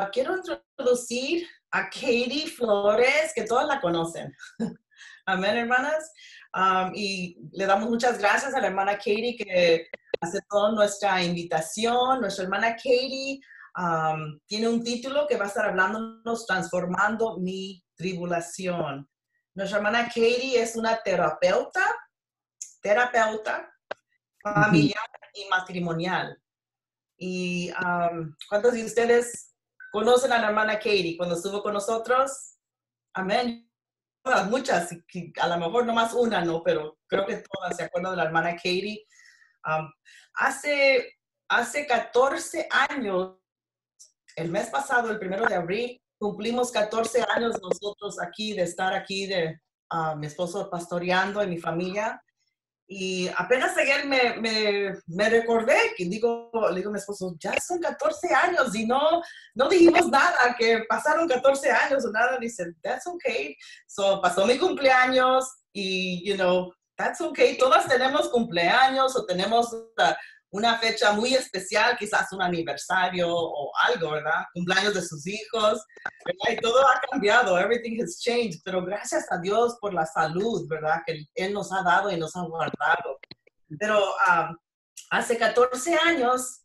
quiero introducir a Katie Flores, que todas la conocen. Amén, hermanas. Y le damos muchas gracias a la hermana Katie que aceptó nuestra invitación. Nuestra hermana Katie tiene un título que va a estar hablándonos Transformando mi tribulación. Nuestra hermana Katie es una terapeuta familiar y matrimonial. Y ¿cuántos de ustedes conocen a la hermana Katie cuando estuvo con nosotros? Amén. Muchas, a lo mejor nomás una, no, pero creo que todas se acuerdan de la hermana Katie. Um, hace 14 años, el mes pasado, el 1 de abril, cumplimos 14 años nosotros aquí, de estar aquí, de mi esposo pastoreando y mi familia. Y apenas ayer me recordé que le digo a mi esposo, ya son 14 años y no dijimos nada, que pasaron 14 años o nada. Dice, that's okay. So, pasó mi cumpleaños y, that's okay. Todas tenemos cumpleaños o tenemos una fecha muy especial, quizás un aniversario o algo, ¿verdad? Cumpleaños de sus hijos, ¿verdad? Y todo ha cambiado, everything has changed, pero gracias a Dios por la salud, ¿verdad? Que Él nos ha dado y nos ha guardado. Pero hace 14 años,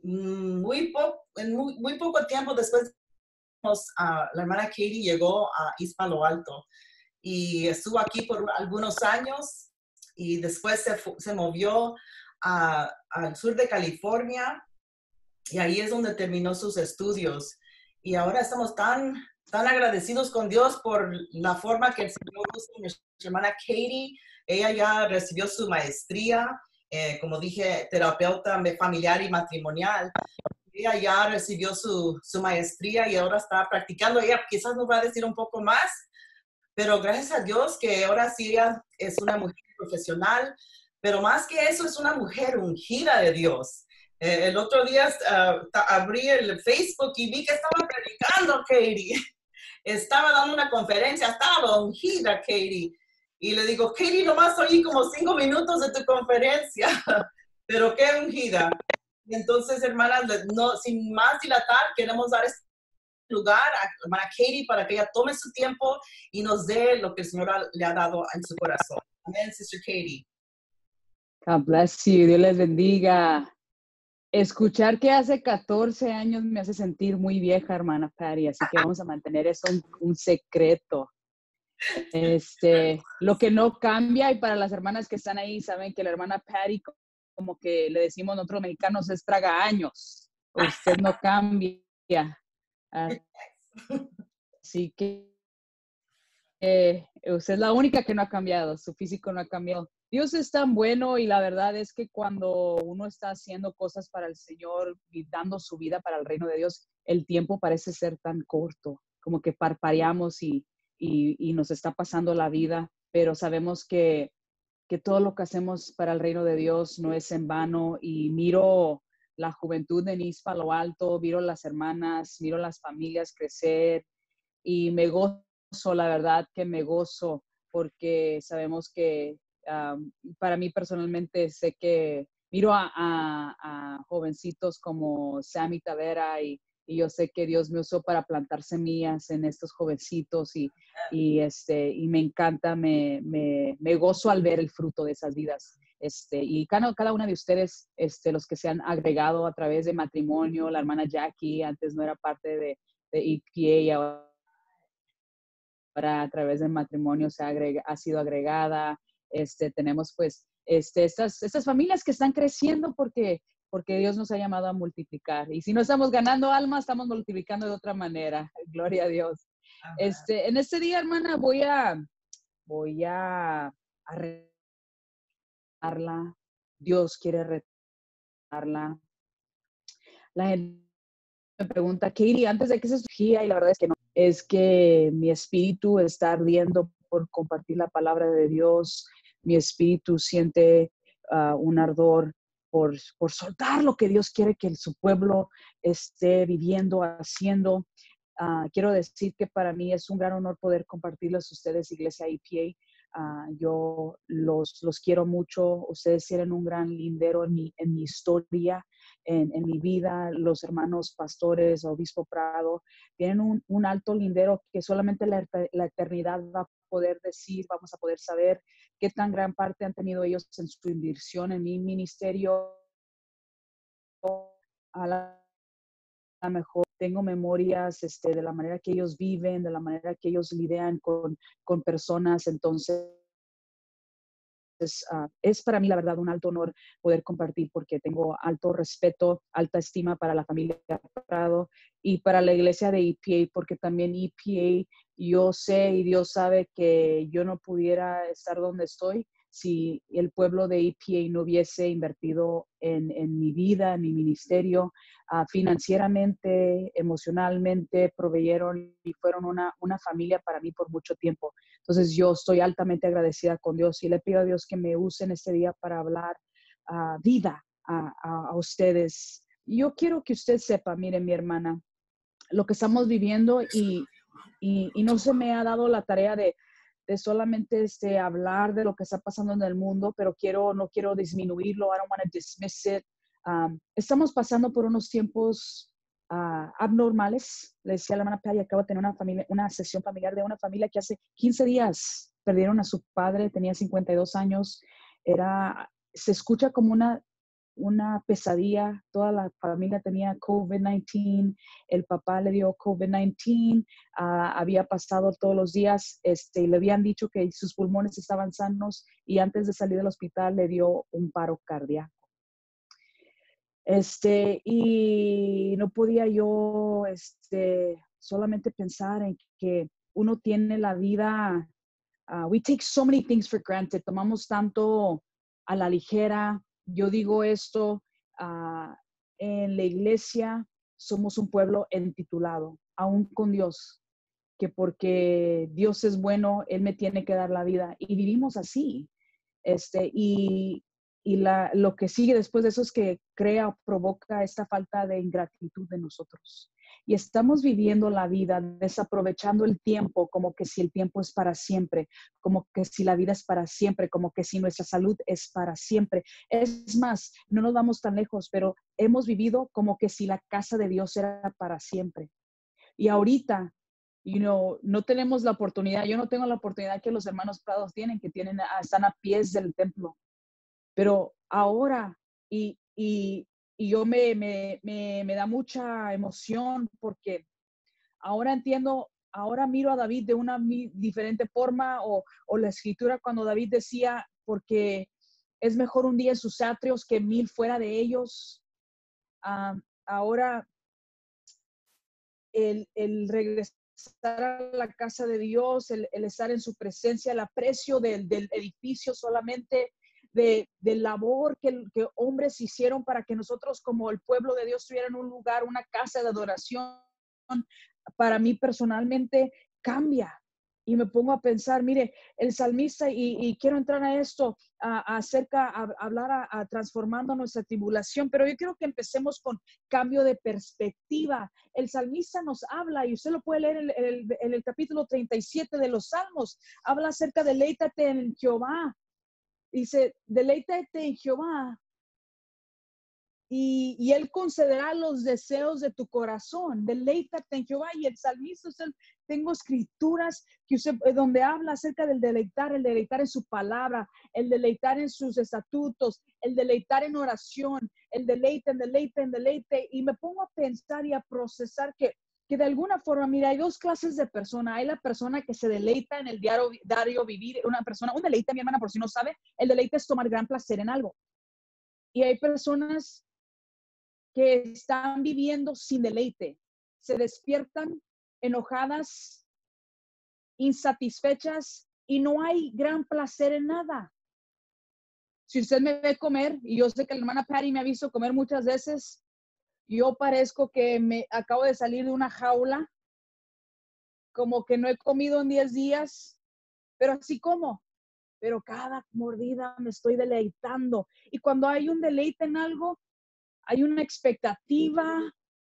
en muy poco tiempo después, la hermana Katie llegó a East Palo Alto y estuvo aquí por algunos años y después se movió al sur de California y ahí es donde terminó sus estudios. Y ahora estamos tan agradecidos con Dios por la forma que el Señor usa a nuestra hermana Katie. Ella ya recibió su maestría, como dije, terapeuta familiar y matrimonial. Ella ya recibió su maestría y ahora está practicando. Ella quizás nos va a decir un poco más, pero gracias a Dios que ahora sí ella es una mujer profesional, pero más que eso es una mujer ungida de Dios. El otro día abrí el Facebook y vi que estaba predicando Katie. Estaba dando una conferencia, estaba ungida Katie. Y le digo, Katie, nomás oí como 5 minutos de tu conferencia, pero qué ungida. Y entonces, hermanas, sin más dilatar, queremos dar este lugar a hermana Katie para que ella tome su tiempo y nos dé lo que el Señor le ha dado en su corazón. Amén, Sister Katie. God bless you. Dios les bendiga. Escuchar que hace 14 años me hace sentir muy vieja, hermana Patty, así que vamos a mantener eso un secreto. Lo que no cambia, y para las hermanas que están ahí, saben que la hermana Patty, como que le decimos nosotros mexicanos, es traga años. Usted no cambia. Así que usted es la única que no ha cambiado, su físico no ha cambiado. Dios es tan bueno y la verdad es que cuando uno está haciendo cosas para el Señor y dando su vida para el reino de Dios, el tiempo parece ser tan corto, como que parpadeamos y nos está pasando la vida, pero sabemos que todo lo que hacemos para el reino de Dios no es en vano. Y miro la juventud de East Palo Alto, miro las hermanas, miro las familias crecer y me gozo, la verdad que me gozo, porque sabemos que para mí personalmente sé que miro a jovencitos como Sammy Tavera y yo sé que Dios me usó para plantar semillas en estos jovencitos y me encanta, me gozo al ver el fruto de esas vidas. Y cada una de ustedes, los que se han agregado a través de matrimonio, la hermana Jackie antes no era parte de EPA y ahora a través del matrimonio ha sido agregada. Tenemos pues estas familias que están creciendo porque Dios nos ha llamado a multiplicar. Y si no estamos ganando almas, estamos multiplicando de otra manera. Gloria a Dios. En este día, hermana, voy a retarla. Dios quiere retarla. La gente me pregunta, Katie, antes de que se surgía, y la verdad es que no, es que mi espíritu está ardiendo por compartir la palabra de Dios. Mi espíritu siente un ardor por soltar lo que Dios quiere que su pueblo esté viviendo, haciendo. Quiero decir que para mí es un gran honor poder compartirles a ustedes, Iglesia EPA. Yo los quiero mucho. Ustedes tienen un gran lindero en mi historia, en mi vida. Los hermanos pastores, obispo Prado, tienen un alto lindero que solamente la eternidad va a poder decir, vamos a poder saber qué tan gran parte han tenido ellos en su inversión en mi ministerio. A la mejor tengo memorias de la manera que ellos viven, de la manera que ellos lidian con personas. Entonces, es para mí, la verdad, un alto honor poder compartir porque tengo alto respeto, alta estima para la familia Prado y para la iglesia de EPA, porque también EPA, yo sé y Dios sabe que yo no pudiera estar donde estoy si el pueblo de EPA no hubiese invertido en mi vida, en mi ministerio, financieramente, emocionalmente, proveyeron y fueron una familia para mí por mucho tiempo. Entonces yo estoy altamente agradecida con Dios y le pido a Dios que me use en este día para hablar vida a ustedes. Yo quiero que usted sepa, mire mi hermana, lo que estamos viviendo y no se me ha dado la tarea de solamente hablar de lo que está pasando en el mundo, pero no quiero disminuirlo. I don't want to dismiss it. Estamos pasando por unos tiempos abnormales. Le decía a la hermana Patti, acabo de tener una sesión familiar de una familia que hace 15 días perdieron a su padre, tenía 52 años. Se escucha como una pesadilla. Toda la familia tenía COVID-19. El papá le dio COVID-19. Había pasado todos los días. Le habían dicho que sus pulmones estaban sanos y antes de salir del hospital le dio un paro cardíaco. Y no podía yo solamente pensar en que uno tiene la vida. We take so many things for granted. Tomamos tanto a la ligera. Yo digo esto, en la iglesia somos un pueblo entitulado, aún con Dios, que porque Dios es bueno, Él me tiene que dar la vida. Y vivimos así. Y lo que sigue después de eso es que crea o provoca esta falta de ingratitud de nosotros. Y estamos viviendo la vida desaprovechando el tiempo como que si el tiempo es para siempre, como que si la vida es para siempre, como que si nuestra salud es para siempre. Es más, no nos vamos tan lejos, pero hemos vivido como que si la casa de Dios era para siempre. Y ahorita, no tenemos la oportunidad, yo no tengo la oportunidad que los hermanos Prados tienen, están a pies del templo. Pero ahora, y yo me da mucha emoción porque ahora entiendo, ahora miro a David de una diferente forma o la escritura cuando David decía, porque es mejor un día en sus atrios que 1000 fuera de ellos. Ahora el regresar a la casa de Dios, el estar en su presencia, el aprecio del edificio solamente, de labor que hombres hicieron para que nosotros como el pueblo de Dios tuvieran un lugar, una casa de adoración, para mí personalmente cambia. Y me pongo a pensar, mire, el salmista, y quiero entrar a esto, hablar transformando nuestra tribulación, pero yo quiero que empecemos con cambio de perspectiva. El salmista nos habla, y usted lo puede leer en el capítulo 37 de los Salmos, habla acerca de deleítate en Jehová. Dice, deleítate en Jehová y Él concederá los deseos de tu corazón. Deleítate en Jehová. Y el salmista, tengo escrituras donde habla acerca del deleitar, el deleitar en su palabra, el deleitar en sus estatutos, el deleitar en oración, el deleite, en deleite, en deleite. Y me pongo a pensar y a procesar que de alguna forma, mira, hay dos clases de persona. Hay la persona que se deleita en el diario vivir, un deleite, mi hermana, por si no sabe, el deleite es tomar gran placer en algo. Y hay personas que están viviendo sin deleite, se despiertan enojadas, insatisfechas y no hay gran placer en nada. Si usted me ve comer, y yo sé que la hermana Patti me ha visto comer muchas veces, yo parezco que me acabo de salir de una jaula, como que no he comido en 10 días, pero así como, pero cada mordida me estoy deleitando. Y cuando hay un deleite en algo, hay una expectativa,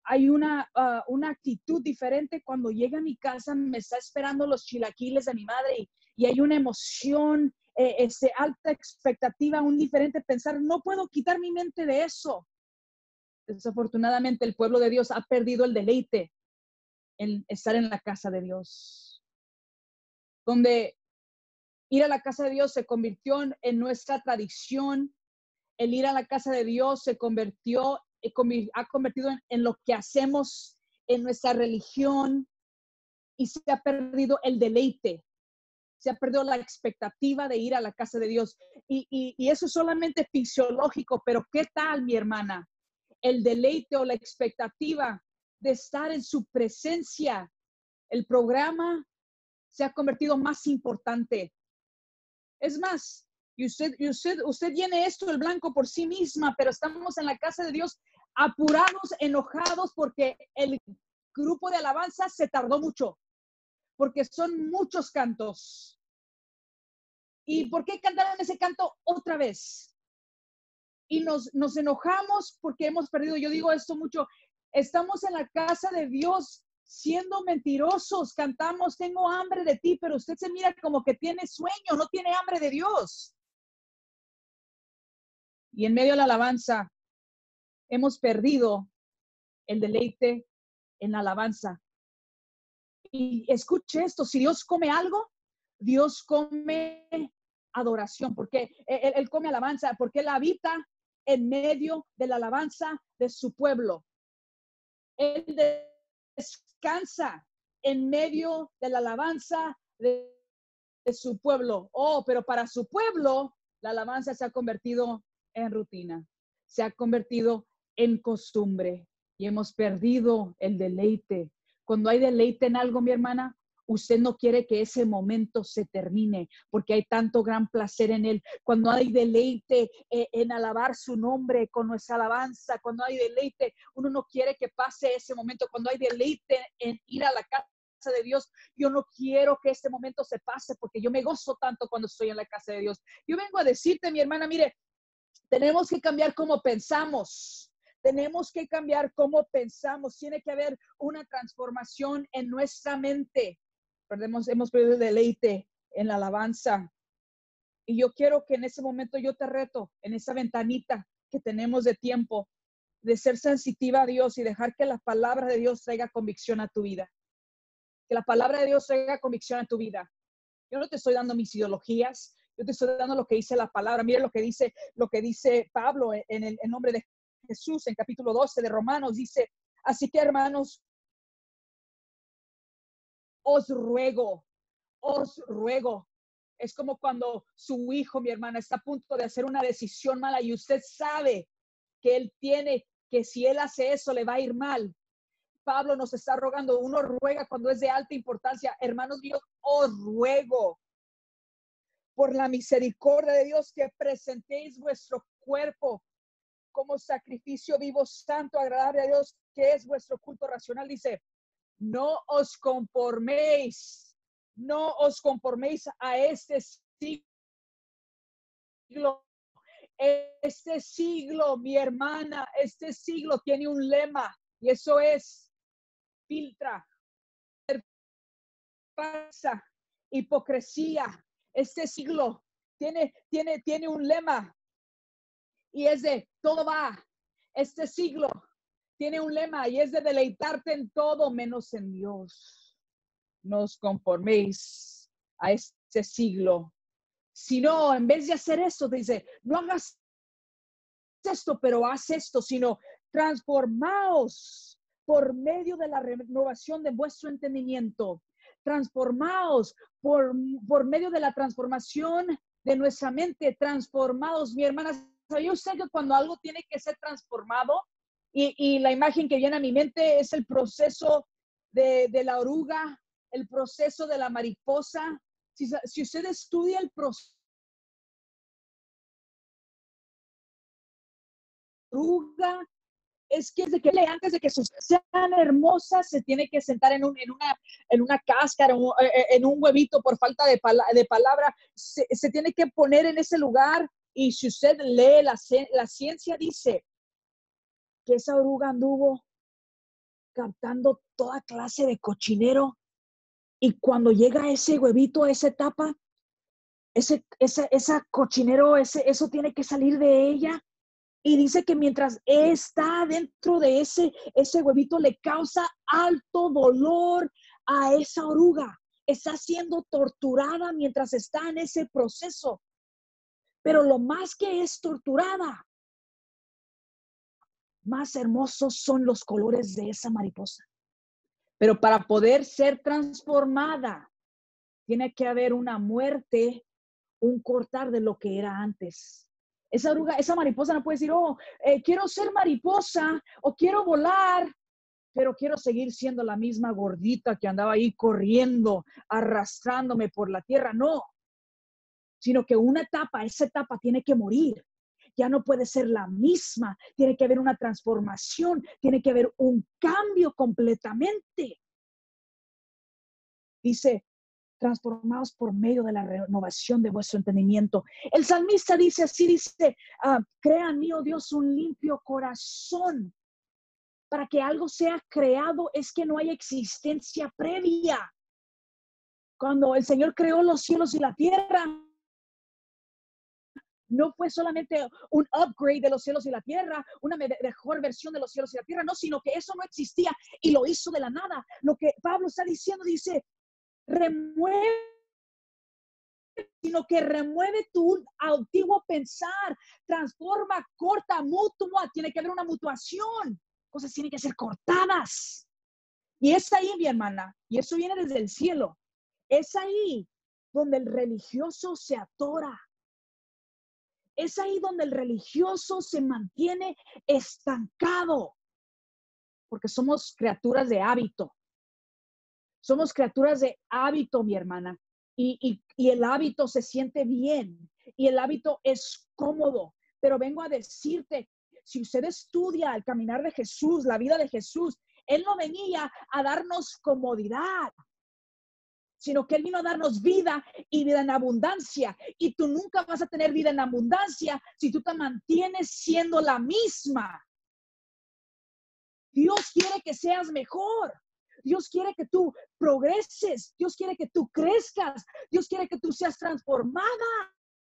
hay una actitud diferente cuando llega a mi casa, me está esperando los chilaquiles de mi madre y hay una emoción, alta expectativa, un diferente pensar. No puedo quitar mi mente de eso. Desafortunadamente, el pueblo de Dios ha perdido el deleite en estar en la casa de Dios, donde ir a la casa de Dios se convirtió en nuestra tradición. El ir a la casa de Dios se ha convertido en lo que hacemos en nuestra religión y se ha perdido el deleite, se ha perdido la expectativa de ir a la casa de Dios. Y eso es solamente fisiológico, pero ¿qué tal, mi hermana? El deleite o la expectativa de estar en su presencia. El programa se ha convertido más importante. Es más, y usted llene esto el blanco por sí misma, pero estamos en la casa de Dios apurados, enojados, porque el grupo de alabanza se tardó mucho, porque son muchos cantos. ¿Y por qué cantaron ese canto otra vez? Y nos enojamos porque hemos perdido. Yo digo esto mucho, estamos en la casa de Dios siendo mentirosos, cantamos, tengo hambre de ti, pero usted se mira como que tiene sueño, no tiene hambre de Dios. Y en medio de la alabanza, hemos perdido el deleite en la alabanza. Y escuche esto, si Dios come algo, Dios come adoración, porque Él come alabanza, porque Él habita en medio de la alabanza de su pueblo. Él descansa en medio de la alabanza de su pueblo. Oh, pero para su pueblo, la alabanza se ha convertido en rutina, se ha convertido en costumbre y hemos perdido el deleite. Cuando hay deleite en algo, mi hermana, usted no quiere que ese momento se termine porque hay tanto gran placer en él. Cuando hay deleite en alabar su nombre con nuestra alabanza, cuando hay deleite, uno no quiere que pase ese momento. Cuando hay deleite en ir a la casa de Dios, yo no quiero que este momento se pase porque yo me gozo tanto cuando estoy en la casa de Dios. Yo vengo a decirte, mi hermana, mire, tenemos que cambiar cómo pensamos. Tenemos que cambiar cómo pensamos. Tiene que haber una transformación en nuestra mente. Hemos perdido el deleite en la alabanza. Y yo quiero que en ese momento yo te reto, en esa ventanita que tenemos de tiempo, de ser sensitiva a Dios y dejar que la palabra de Dios traiga convicción a tu vida. Que la palabra de Dios traiga convicción a tu vida. Yo no te estoy dando mis ideologías, yo te estoy dando lo que dice la palabra. Mire lo que dice Pablo en el nombre de Jesús en capítulo 12 de Romanos. Dice, así que hermanos, os ruego. Es como cuando su hijo, mi hermana, está a punto de hacer una decisión mala y usted sabe que si él hace eso le va a ir mal. Pablo nos está rogando, uno ruega cuando es de alta importancia. Hermanos míos, os ruego por la misericordia de Dios que presentéis vuestro cuerpo como sacrificio vivo, santo, agradable a Dios, que es vuestro culto racional. Dice, no os conforméis a este siglo. Este siglo, mi hermana, este siglo tiene un lema y eso es filtra, pasa, hipocresía. Este siglo tiene un lema y es de todo va. Este siglo tiene un lema y es de deleitarte en todo menos en Dios. No os conforméis a este siglo, sino en vez de hacer esto, dice, no hagas esto, pero haz esto, sino transformaos por medio de la renovación de vuestro entendimiento. Transformaos por medio de la transformación de nuestra mente. Transformados, mi hermana. Yo sé que cuando algo tiene que ser transformado, y la imagen que viene a mi mente es el proceso de la oruga, el proceso de la mariposa. Si usted estudia el proceso oruga, es que antes de que sean hermosas se tiene que sentar en una cáscara, en un huevito por falta de palabra, se tiene que poner en ese lugar. Y si usted lee la ciencia dice que esa oruga anduvo captando toda clase de cochinero. Y cuando llega ese huevito a esa etapa, esa cochinero, eso tiene que salir de ella. Y dice que mientras está dentro de ese huevito, le causa alto dolor a esa oruga. Está siendo torturada mientras está en ese proceso. Pero lo más que es torturada, más hermosos son los colores de esa mariposa. Pero para poder ser transformada, tiene que haber una muerte, un cortar de lo que era antes. Esa oruga, esa mariposa no puede decir, quiero ser mariposa o quiero volar, pero quiero seguir siendo la misma gordita que andaba ahí corriendo, arrastrándome por la tierra. No, sino que esa etapa tiene que morir. Ya no puede ser la misma. Tiene que haber una transformación. Tiene que haber un cambio completamente. Dice, transformados por medio de la renovación de vuestro entendimiento. El salmista dice así, dice, crea en mí, oh Dios, un limpio corazón. Para que algo sea creado es que no hay existencia previa. Cuando el Señor creó los cielos y la tierra, no fue solamente un upgrade de los cielos y la tierra, una mejor versión de los cielos y la tierra, no, sino que eso no existía y lo hizo de la nada. Lo que Pablo está diciendo, dice, sino que remueve tu antiguo pensar, transforma, corta, mutua, tiene que haber una mutuación, cosas tienen que ser cortadas. Y es ahí, mi hermana, y eso viene desde el cielo, es ahí donde el religioso se atora. Es ahí donde el religioso se mantiene estancado, porque somos criaturas de hábito. Somos criaturas de hábito, mi hermana, y el hábito se siente bien, y el hábito es cómodo, pero vengo a decirte, si usted estudia el caminar de Jesús, la vida de Jesús, Él no venía a darnos comodidad, sino que Él vino a darnos vida y vida en abundancia. Y tú nunca vas a tener vida en abundancia si tú te mantienes siendo la misma. Dios quiere que seas mejor. Dios quiere que tú progreses. Dios quiere que tú crezcas. Dios quiere que tú seas transformada.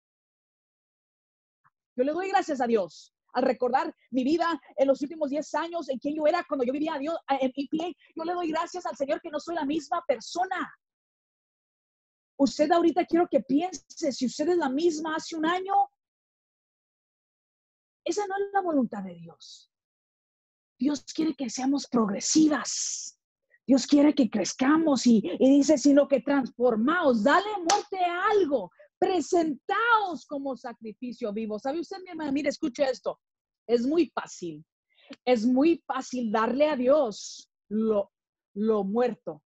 Yo le doy gracias a Dios al recordar mi vida en los últimos 10 años, en quien yo era cuando yo vivía a Dios, en EPA. Yo le doy gracias al Señor que no soy la misma persona. Usted ahorita quiero que piense, si usted es la misma hace un año, esa no es la voluntad de Dios. Dios quiere que seamos progresivas. Dios quiere que crezcamos y dice, sino que transformaos, dale muerte a algo, presentaos como sacrificio vivo. ¿Sabe usted, mi hermana? Mire, escuche esto. Es muy fácil darle a Dios lo muerto.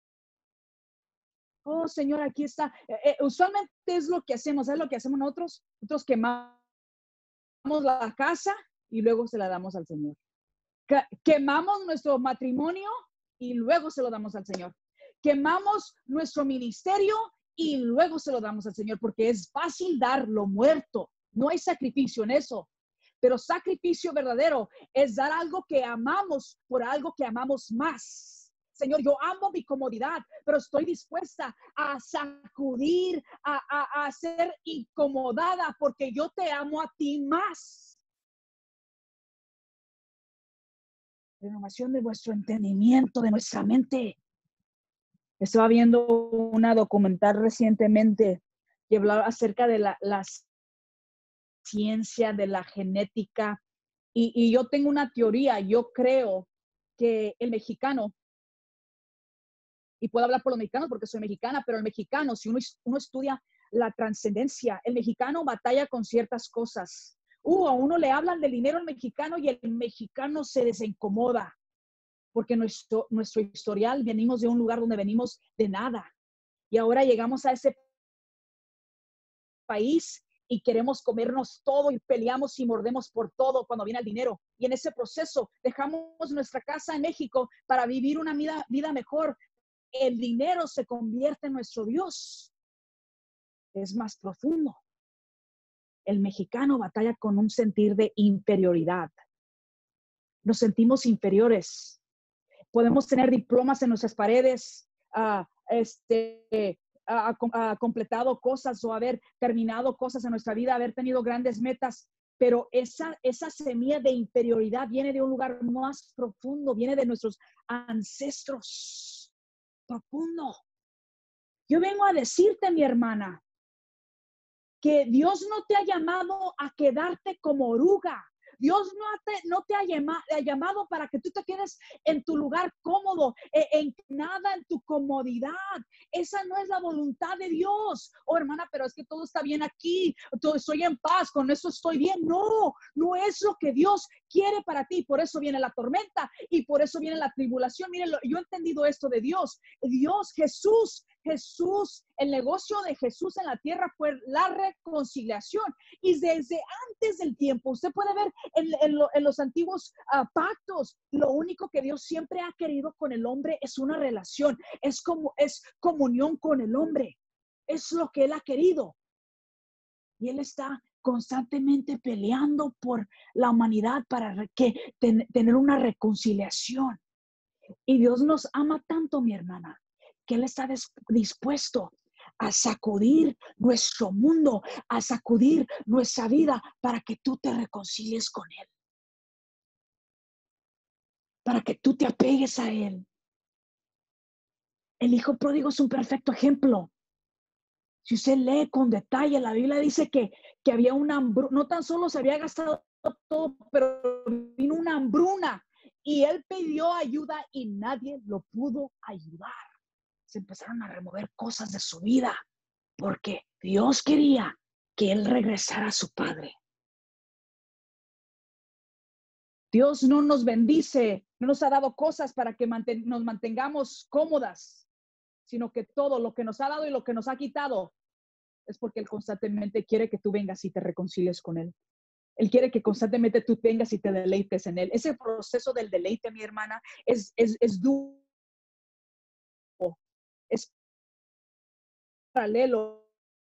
Oh, Señor, aquí está. Usualmente es lo que hacemos. ¿Sabes lo que hacemos nosotros? Nosotros quemamos la casa y luego se la damos al Señor. Quemamos nuestro matrimonio y luego se lo damos al Señor. Quemamos nuestro ministerio y luego se lo damos al Señor, porque es fácil dar lo muerto. No hay sacrificio en eso. Pero sacrificio verdadero es dar algo que amamos por algo que amamos más. Señor, yo amo mi comodidad, pero estoy dispuesta a sacudir, a ser incomodada porque yo te amo a ti más. Renovación de vuestro entendimiento, de nuestra mente. Estaba viendo una documental recientemente que hablaba acerca de la ciencia, de la genética. Y yo tengo una teoría. Yo creo que el mexicano, y puedo hablar por los mexicanos porque soy mexicana, pero el mexicano, si uno estudia la trascendencia, el mexicano batalla con ciertas cosas. A uno le hablan del dinero al mexicano y el mexicano se desincomoda porque nuestro historial, venimos de un lugar donde venimos de nada y ahora llegamos a ese país y queremos comernos todo y peleamos y mordemos por todo cuando viene el dinero. Y en ese proceso dejamos nuestra casa en México para vivir una vida mejor. El dinero se convierte en nuestro Dios. Es más profundo. El mexicano batalla con un sentir de inferioridad. Nos sentimos inferiores. Podemos tener diplomas en nuestras paredes, completado cosas o haber terminado cosas en nuestra vida, haber tenido grandes metas, pero esa semilla de interioridad viene de un lugar más profundo, viene de nuestros ancestros profundo. Yo vengo a decirte, mi hermana, que Dios no te ha llamado a quedarte como oruga. Dios no te ha llamado para que tú te quedes en tu lugar cómodo, en nada, en tu comodidad. Esa no es la voluntad de Dios. Oh, hermana, pero es que todo está bien aquí. Estoy en paz, con eso estoy bien. No, no es lo que Dios quiere para ti. Por eso viene la tormenta y por eso viene la tribulación. Miren, yo he entendido esto de Dios. Jesús, el negocio de Jesús en la tierra fue la reconciliación. Y desde antes del tiempo, usted puede ver en los antiguos pactos, lo único que Dios siempre ha querido con el hombre es una relación, es comunión con el hombre. Es lo que Él ha querido. Y Él está constantemente peleando por la humanidad para tener una reconciliación. Y Dios nos ama tanto, mi hermana, que Él está dispuesto a sacudir nuestro mundo, a sacudir nuestra vida para que tú te reconcilies con Él, para que tú te apegues a Él. El hijo pródigo es un perfecto ejemplo. Si usted lee con detalle, la Biblia dice que había una hambruna, no tan solo se había gastado todo, pero vino una hambruna y él pidió ayuda y nadie lo pudo ayudar. Se empezaron a remover cosas de su vida porque Dios quería que él regresara a su padre. Dios no nos bendice, no nos ha dado cosas para que nos mantengamos cómodas, sino que todo lo que nos ha dado y lo que nos ha quitado es porque Él constantemente quiere que tú vengas y te reconcilies con Él. Él quiere que constantemente tú vengas y te deleites en Él. Ese proceso del deleite, mi hermana, es duro. Es paralelo.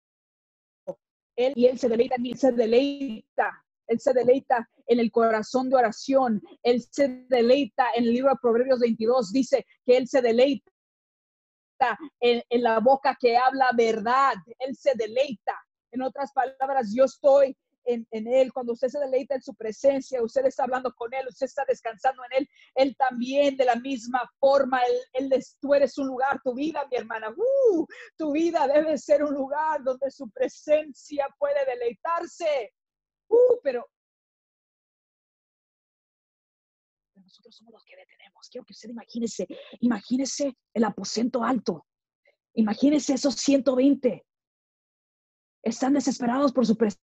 Él se deleita en mí, Él se deleita en el corazón de oración. Él se deleita en el libro de Proverbios 22. Dice que Él se deleita en la boca que habla verdad. Él se deleita. En otras palabras, yo estoy en Él. Cuando usted se deleita en su presencia, usted está hablando con Él, usted está descansando en Él. Él también, de la misma forma, tú eres un lugar, tu vida, mi hermana, tu vida debe ser un lugar donde su presencia puede deleitarse. Pero nosotros somos los que detenemos. Quiero que usted imagínese el aposento alto. Imagínese esos 120. Están desesperados por su presencia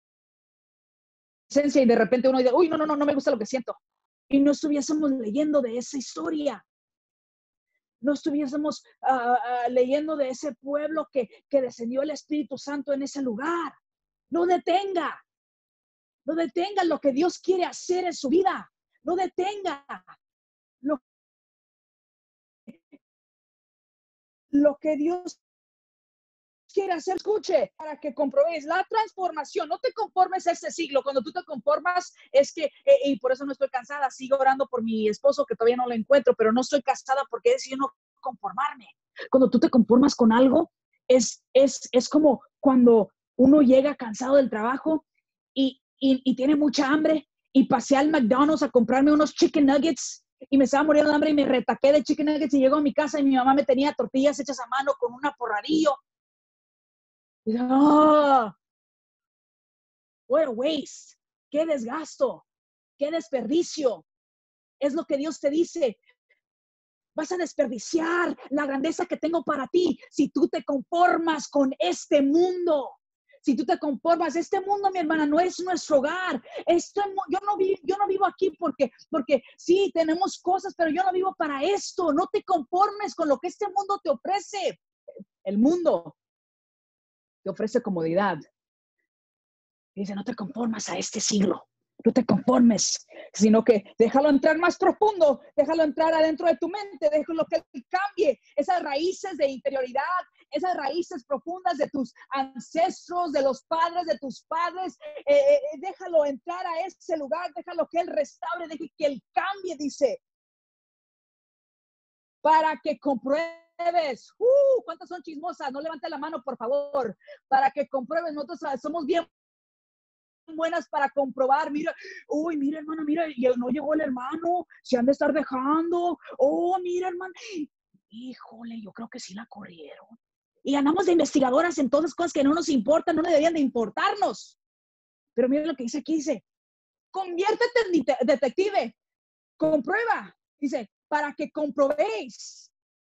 y de repente uno dice, uy, no me gusta lo que siento. Y no estuviésemos leyendo de esa historia. No estuviésemos leyendo de ese pueblo que descendió el Espíritu Santo en ese lugar. No detenga lo que Dios quiere hacer en su vida. No detenga lo que Dios quiere hacer. Escuche, para que comprobéis la transformación. No te conformes a este siglo. Cuando tú te conformas es que, y por eso no estoy cansada, sigo orando por mi esposo que todavía no lo encuentro, pero no estoy casada porque he decidido no conformarme. Cuando tú te conformas con algo, es como cuando uno llega cansado del trabajo y tiene mucha hambre y pasé al McDonald's a comprarme unos chicken nuggets y me estaba muriendo de hambre y me retaqué de chicken nuggets y llego a mi casa y mi mamá me tenía tortillas hechas a mano con un aporradillo. ¡Oh! What a waste. ¡Qué desgasto! ¡Qué desperdicio! Es lo que Dios te dice. Vas a desperdiciar la grandeza que tengo para ti si tú te conformas con este mundo. Si tú te conformas, este mundo, mi hermana, no es nuestro hogar. Yo no vivo aquí porque sí, tenemos cosas, pero yo no vivo para esto. No te conformes con lo que este mundo te ofrece. El mundo te ofrece comodidad. Y dice, no te conformas a este siglo. No te conformes, sino que déjalo entrar más profundo, déjalo entrar adentro de tu mente, déjalo que cambie esas raíces de interioridad, esas raíces profundas de tus ancestros, de los padres, de tus padres, déjalo entrar a ese lugar, déjalo que Él restaure, deje que Él cambie, dice. para que compruebes. ¿Cuántas son chismosas? No levante la mano, por favor. Para que compruebes. Nosotros somos bien buenas para comprobar. Mira, uy, mira, hermana, mira, y no llegó el hermano, se han de estar dejando. Oh, mira, hermano, híjole, yo creo que sí la corrieron. Y andamos de investigadoras en todas las cosas que no nos importan, no deberían de importarnos. Pero mira lo que dice aquí, dice, conviértete en detective, comprueba, dice, para que comprobéis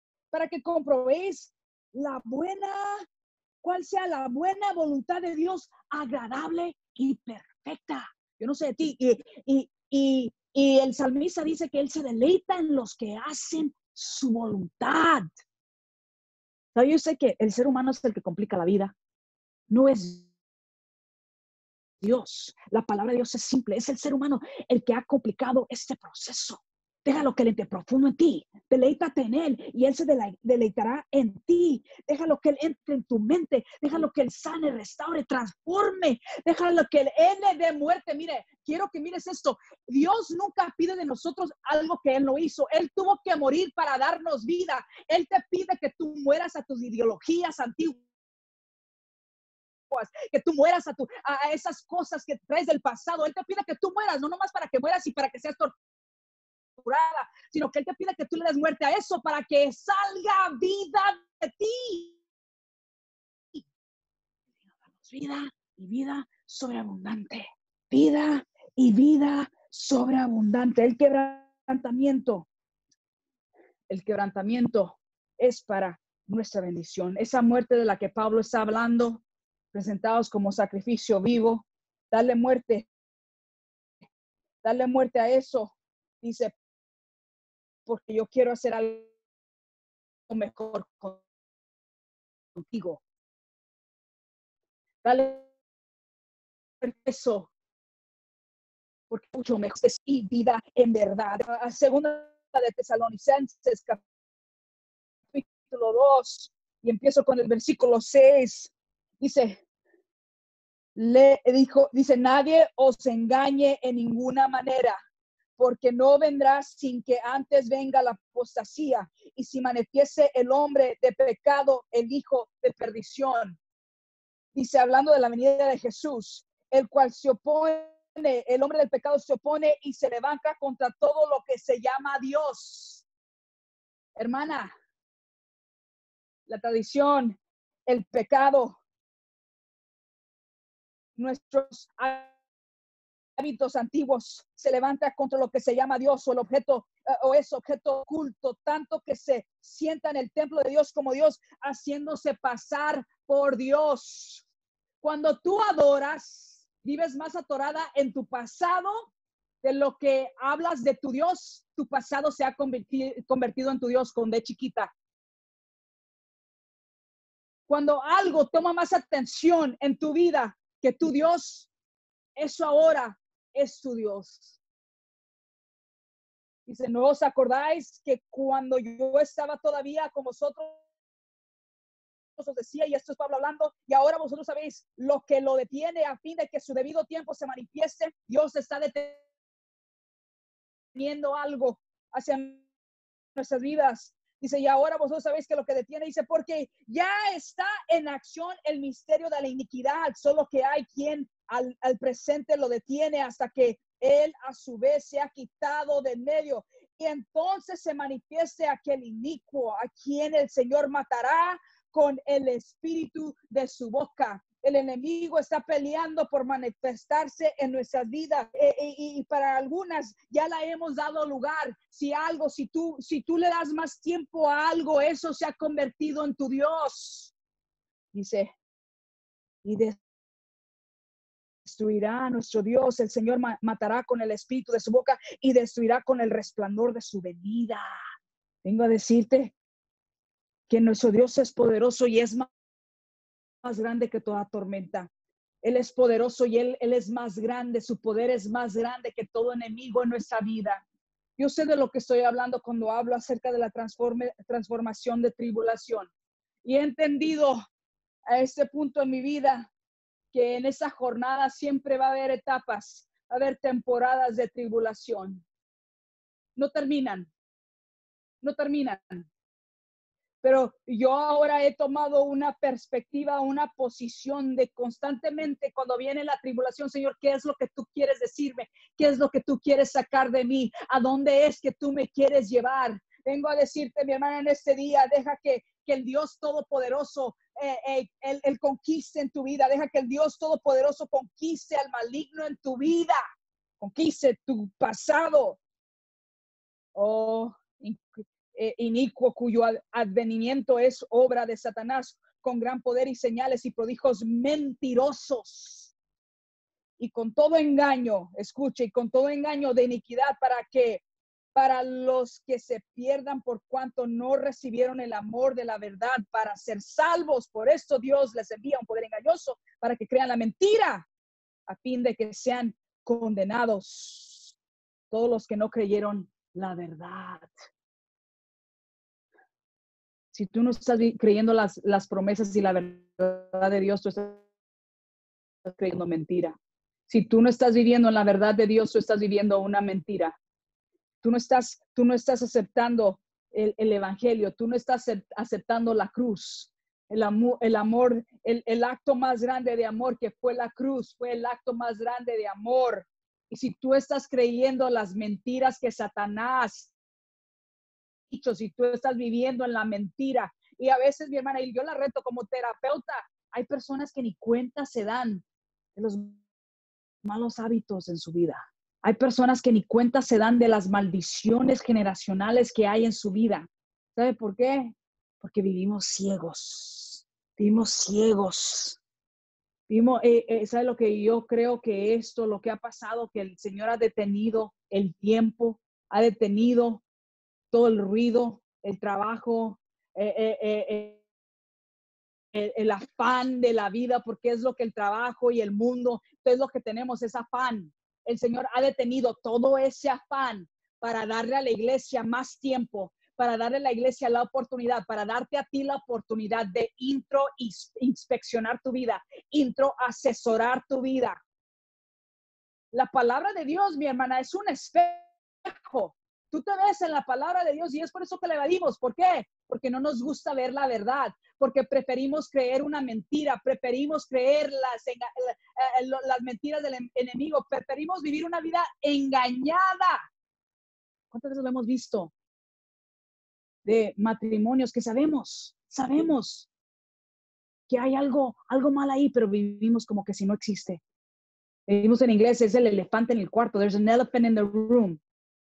la buena, cuál sea la buena voluntad de Dios, agradable y perfecta. Yo no sé de ti, y el salmista dice que él se deleita en los que hacen su voluntad. ¿Sabe? Yo sé que el ser humano es el que complica la vida, no es Dios. La palabra de Dios es simple, es el ser humano el que ha complicado este proceso. Déjalo que él entre profundo en ti, deleítate en él y él se deleitará en ti. Déjalo que él entre en tu mente, déjalo que él sane, restaure, transforme, déjalo que él le dé muerte. Mire, quiero que mires esto, Dios nunca pide de nosotros algo que él no hizo, él tuvo que morir para darnos vida. Él te pide que tú mueras a tus ideologías antiguas, que tú mueras a esas cosas que traes del pasado. Él te pide que tú mueras, no nomás para que mueras y para que seas torturada, sino que él te pide que tú le des muerte a eso para que salga vida de ti. Vida y vida sobreabundante. Vida y vida sobreabundante. El quebrantamiento es para nuestra bendición. Esa muerte de la que Pablo está hablando, presentados como sacrificio vivo, darle muerte a eso, dice, porque yo quiero hacer algo mejor contigo. Dale eso, porque mucho mejor es y vida en verdad. A segunda de Tesalonicenses, capítulo 2, y empiezo con el versículo 6, dice, dice, nadie os engañe en ninguna manera, porque no vendrá sin que antes venga la apostasía, y si manifieste el hombre de pecado, el hijo de perdición. Dice, hablando de la venida de Jesús, el cual se opone, el hombre del pecado se opone y se levanta contra todo lo que se llama Dios. Hermana, la tradición, el pecado, nuestros hábitos antiguos, se levanta contra lo que se llama Dios o el objeto o es objeto oculto, tanto que se sienta en el templo de Dios como Dios, haciéndose pasar por Dios. Cuando tú adoras, vives más atorada en tu pasado de lo que hablas de tu Dios. Tu pasado se ha convertido en tu Dios con D chiquita. Cuando algo toma más atención en tu vida que tu Dios, eso ahora es tu Dios. Dice, ¿no os acordáis que cuando yo estaba todavía con vosotros, os decía, y esto es Pablo hablando, y ahora vosotros sabéis lo que lo detiene a fin de que su debido tiempo se manifieste? Dios está deteniendo algo hacia nuestras vidas. Dice, y ahora vosotros sabéis que lo que detiene, dice, porque ya está en acción el misterio de la iniquidad, solo que hay quien al presente lo detiene hasta que él a su vez se ha quitado de medio. Y entonces se manifieste aquel inicuo a quien el Señor matará con el espíritu de su boca. El enemigo está peleando por manifestarse en nuestras vidas y para algunas ya la hemos dado lugar. Si tú le das más tiempo a algo, eso se ha convertido en tu Dios. Dice, y destruirá a nuestro Dios, el Señor matará con el espíritu de su boca y destruirá con el resplandor de su venida. Vengo a decirte que nuestro Dios es poderoso y es más grande que toda tormenta. Él es poderoso y él es más grande, su poder es más grande que todo enemigo en nuestra vida. Yo sé de lo que estoy hablando cuando hablo acerca de la transformación de tribulación. Y he entendido a este punto en mi vida que en esa jornada siempre va a haber etapas, va a haber temporadas de tribulación. No terminan, no terminan. Pero yo ahora he tomado una perspectiva, una posición de constantemente cuando viene la tribulación, Señor, ¿qué es lo que tú quieres decirme? ¿Qué es lo que tú quieres sacar de mí? ¿A dónde es que tú me quieres llevar? Vengo a decirte, mi hermana, en este día, deja que el Dios Todopoderoso, él conquiste en tu vida. Deja que el Dios Todopoderoso conquiste al maligno en tu vida. Conquiste tu pasado. Oh, inicuo, cuyo advenimiento es obra de Satanás, con gran poder y señales y prodigios mentirosos, y con todo engaño, escuche, y con todo engaño de iniquidad, para los que se pierdan por cuanto no recibieron el amor de la verdad para ser salvos. Por esto Dios les envía un poder engañoso para que crean la mentira, a fin de que sean condenados todos los que no creyeron la verdad. Si tú no estás creyendo las promesas y la verdad de Dios, tú estás creyendo mentira. Si tú no estás viviendo en la verdad de Dios, tú estás viviendo una mentira. Tú no estás aceptando el evangelio. Tú no estás aceptando la cruz. El amor, el acto más grande de amor que fue la cruz, fue el acto más grande de amor. Y si tú estás creyendo las mentiras que Satanás, si tú estás viviendo en la mentira, y a veces, mi hermana, y yo la reto como terapeuta, hay personas que ni cuenta se dan de los malos hábitos en su vida. Hay personas que ni cuenta se dan de las maldiciones generacionales que hay en su vida. ¿Sabe por qué? Porque vivimos ciegos. Vivimos ciegos. ¿Sabe lo que yo creo que lo que ha pasado, que el Señor ha detenido el tiempo, ha detenido todo el ruido, el trabajo, el afán de la vida, porque es lo que el trabajo y el mundo, es lo que tenemos, es afán. El Señor ha detenido todo ese afán para darle a la iglesia más tiempo, para darle a la iglesia la oportunidad, para darte a ti la oportunidad de inspeccionar tu vida, asesorar tu vida. La palabra de Dios, mi hermana, es un espejo. Tú te ves en la palabra de Dios y es por eso que le evadimos. ¿Por qué? Porque no nos gusta ver la verdad, porque preferimos creer una mentira, preferimos creer las mentiras del enemigo, preferimos vivir una vida engañada. ¿Cuántas veces lo hemos visto? De matrimonios que sabemos que hay algo mal ahí, pero vivimos como que si no existe. Vivimos en inglés, es el elefante en el cuarto. There's an elephant in the room.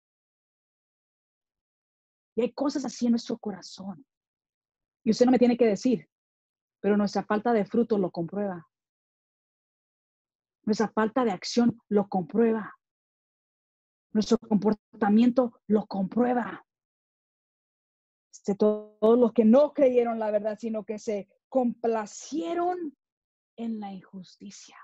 Y hay cosas así en nuestro corazón. Y usted no me tiene que decir, pero nuestra falta de fruto lo comprueba. Nuestra falta de acción lo comprueba. Nuestro comportamiento lo comprueba. Todos los que no creyeron la verdad, sino que se complacieron en la injusticia.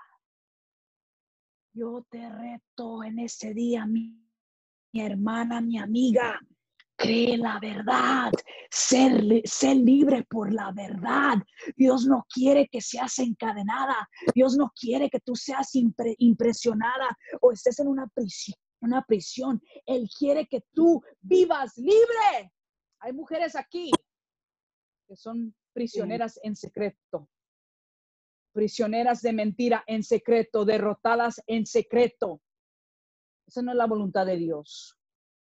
Yo te reto en ese día, mi hermana, mi amiga. Cree la verdad, sé libre por la verdad. Dios no quiere que seas encadenada. Dios no quiere que tú seas impresionada o estés en una prisión. Él quiere que tú vivas libre. Hay mujeres aquí que son prisioneras en secreto, prisioneras de mentira en secreto, derrotadas en secreto. Esa no es la voluntad de Dios.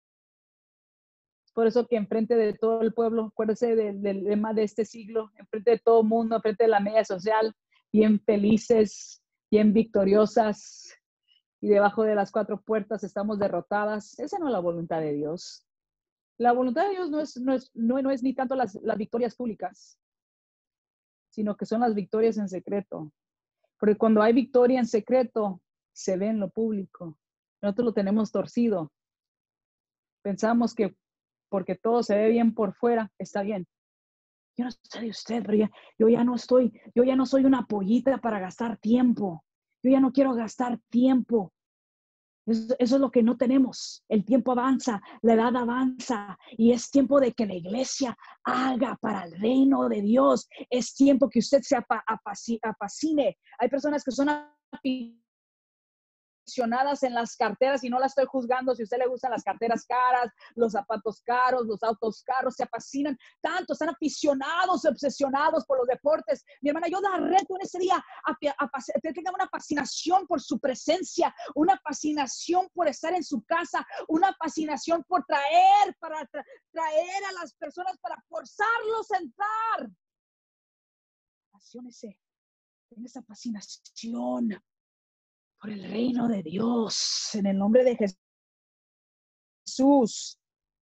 Por eso que enfrente de todo el pueblo, acuérdese del lema de este siglo, enfrente de todo el mundo, enfrente de la media social, bien felices, bien victoriosas, y debajo de las cuatro puertas estamos derrotadas. Esa no es la voluntad de Dios. La voluntad de Dios no es ni tanto las victorias públicas, sino que son las victorias en secreto. Porque cuando hay victoria en secreto, se ve en lo público. Nosotros lo tenemos torcido. Pensamos que porque todo se ve bien por fuera, está bien. Yo no sé de usted, pero yo ya no soy una pollita para gastar tiempo. Yo ya no quiero gastar tiempo. Eso es lo que no tenemos. El tiempo avanza, la edad avanza y es tiempo de que la iglesia haga para el reino de Dios. Es tiempo que usted se apacine. Hay personas que son aficionadas en las carteras, y no la estoy juzgando. Si a usted le gustan las carteras caras, los zapatos caros, los autos caros, se fascinan tanto, están aficionados, obsesionados por los deportes. Mi hermana, yo la reto en ese día a tener una fascinación por su presencia, una fascinación por estar en su casa, una fascinación por traer a las personas, para forzarlos a entrar. Apasionese, tenga esa fascinación por el reino de Dios, en el nombre de Jesús.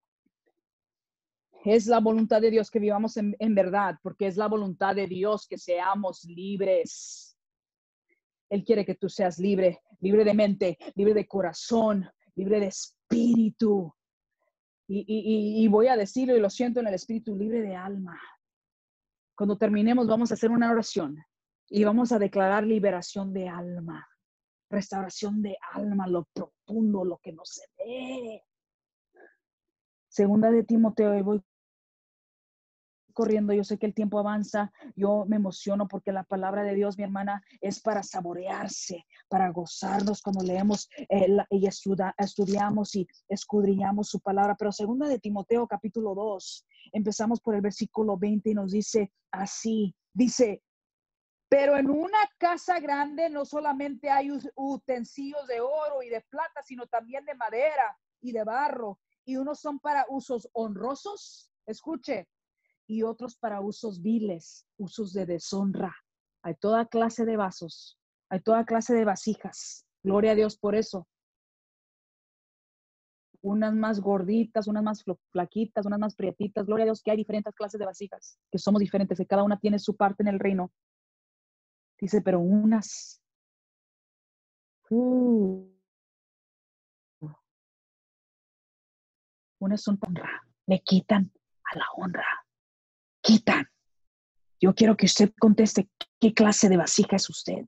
Es la voluntad de Dios que vivamos en verdad, porque es la voluntad de Dios que seamos libres. Él quiere que tú seas libre, libre de mente, libre de corazón, libre de espíritu. Y voy a decirlo, y lo siento en el espíritu, libre de alma. Cuando terminemos, vamos a hacer una oración y vamos a declarar liberación de alma. Restauración de alma, lo profundo, lo que no se ve. Segunda de Timoteo, y voy corriendo, yo sé que el tiempo avanza, yo me emociono porque la palabra de Dios, mi hermana, es para saborearse, para gozarnos cuando leemos y estudiamos y escudriñamos su palabra. Pero segunda de Timoteo, capítulo 2, empezamos por el versículo 20 y nos dice así, dice: pero en una casa grande no solamente hay utensilios de oro y de plata, sino también de madera y de barro. Y unos son para usos honrosos, escuche, y otros para usos viles, usos de deshonra. Hay toda clase de vasos, hay toda clase de vasijas. Gloria a Dios por eso. Unas más gorditas, unas más flaquitas, unas más prietitas. Gloria a Dios que hay diferentes clases de vasijas, que somos diferentes, que cada una tiene su parte en el reino. Dice, pero unas son honra, le quitan a la honra, quitan. Yo quiero que usted conteste qué clase de vasija es usted.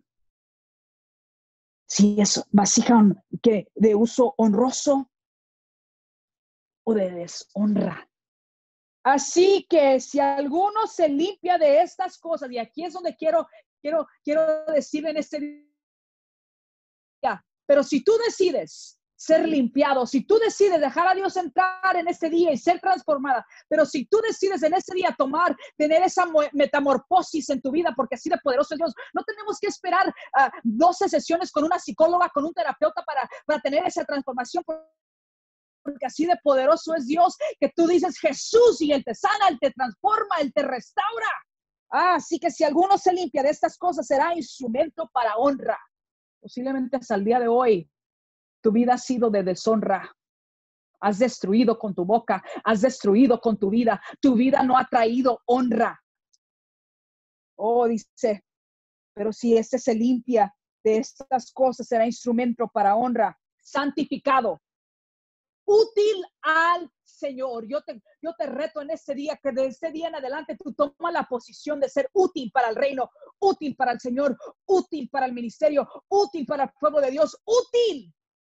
Si es vasija de uso honroso o de deshonra. Así que si alguno se limpia de estas cosas, y aquí es donde quiero decirle en este día, pero si tú decides ser limpiado, si tú decides dejar a Dios entrar en este día y ser transformada, pero si tú decides en ese día tener esa metamorfosis en tu vida, porque así de poderoso es Dios, no tenemos que esperar 12 sesiones con una psicóloga, con un terapeuta para tener esa transformación, porque así de poderoso es Dios, que tú dices Jesús y Él te sana, Él te transforma, Él te restaura. Así que si alguno se limpia de estas cosas, será instrumento para honra. Posiblemente hasta el día de hoy tu vida ha sido de deshonra. Has destruido con tu boca, has destruido con tu vida. Tu vida no ha traído honra. Oh, dice, pero si este se limpia de estas cosas, será instrumento para honra, santificado, útil al Señor. Yo te reto en este día, que de este día en adelante tú tomas la posición de ser útil para el reino, útil para el Señor, útil para el ministerio, útil para el pueblo de Dios, útil.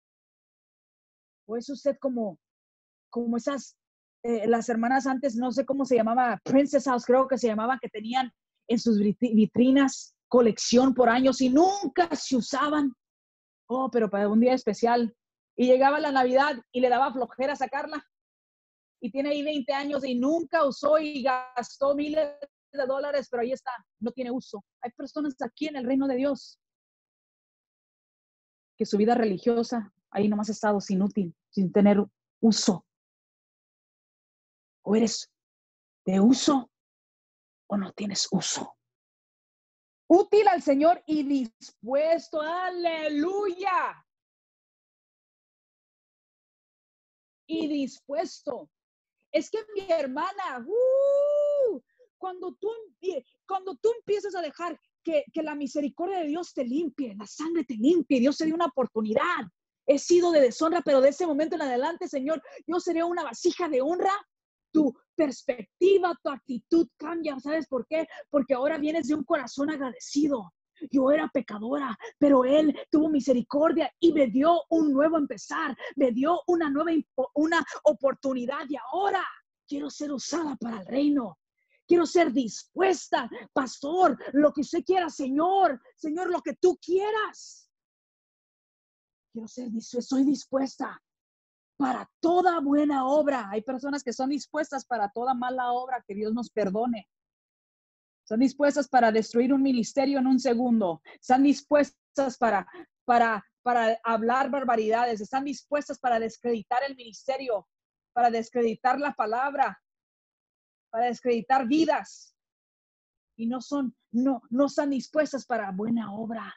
¿O es usted como esas, las hermanas antes, no sé cómo se llamaba, Princess House creo que se llamaba, que tenían en sus vitrinas colección por años y nunca se usaban? Oh, pero para un día especial. Y llegaba la Navidad y le daba flojera sacarla. Y tiene ahí 20 años y nunca usó y gastó miles de dólares, pero ahí está, no tiene uso. Hay personas aquí en el reino de Dios que su vida religiosa ahí nomás ha estado inútil, sin tener uso. O eres de uso o no tienes uso. Útil al Señor y dispuesto. ¡Aleluya! Y dispuesto. Es que mi hermana, cuando tú empiezas a dejar que la misericordia de Dios te limpie, la sangre te limpie, Dios te dio una oportunidad. He sido de deshonra, pero de ese momento en adelante, Señor, yo seré una vasija de honra. Tu perspectiva, tu actitud cambia. ¿Sabes por qué? Porque ahora vienes de un corazón agradecido. Yo era pecadora, pero Él tuvo misericordia y me dio un nuevo empezar, me dio una oportunidad, y ahora quiero ser usada para el reino. Quiero ser dispuesta, pastor, lo que usted quiera, Señor, lo que tú quieras. soy dispuesta para toda buena obra. Hay personas que son dispuestas para toda mala obra, que Dios nos perdone. Están dispuestas para destruir un ministerio en un segundo. Están dispuestas para hablar barbaridades. Están dispuestas para descreditar el ministerio, para descreditar la palabra, para descreditar vidas. Y no están dispuestas para buena obra.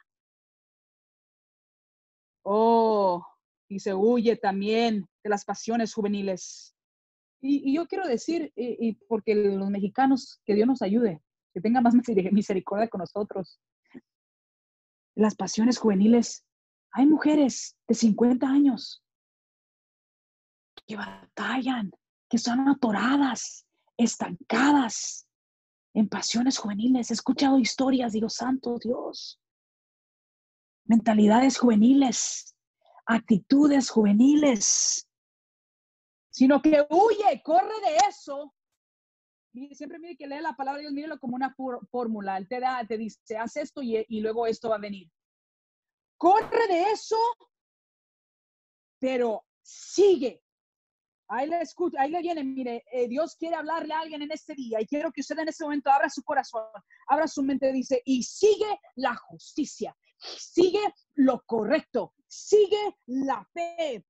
Oh, y se huye también de las pasiones juveniles. Y yo quiero decir, porque los mexicanos, que Dios nos ayude, que tenga más misericordia con nosotros. Las pasiones juveniles, hay mujeres de 50 años que batallan, que son atoradas, estancadas en pasiones juveniles. He escuchado historias, digo, santo Dios. Mentalidades juveniles, actitudes juveniles, sino que huye, corre de eso. Y siempre mire que lee la palabra de Dios, mírelo como una fórmula. Él te dice, haz esto y luego esto va a venir. Corre de eso, pero sigue. Ahí le viene, mire, Dios quiere hablarle a alguien en este día y quiero que usted en este momento abra su corazón, abra su mente, dice, y sigue la justicia, sigue lo correcto, sigue la fe,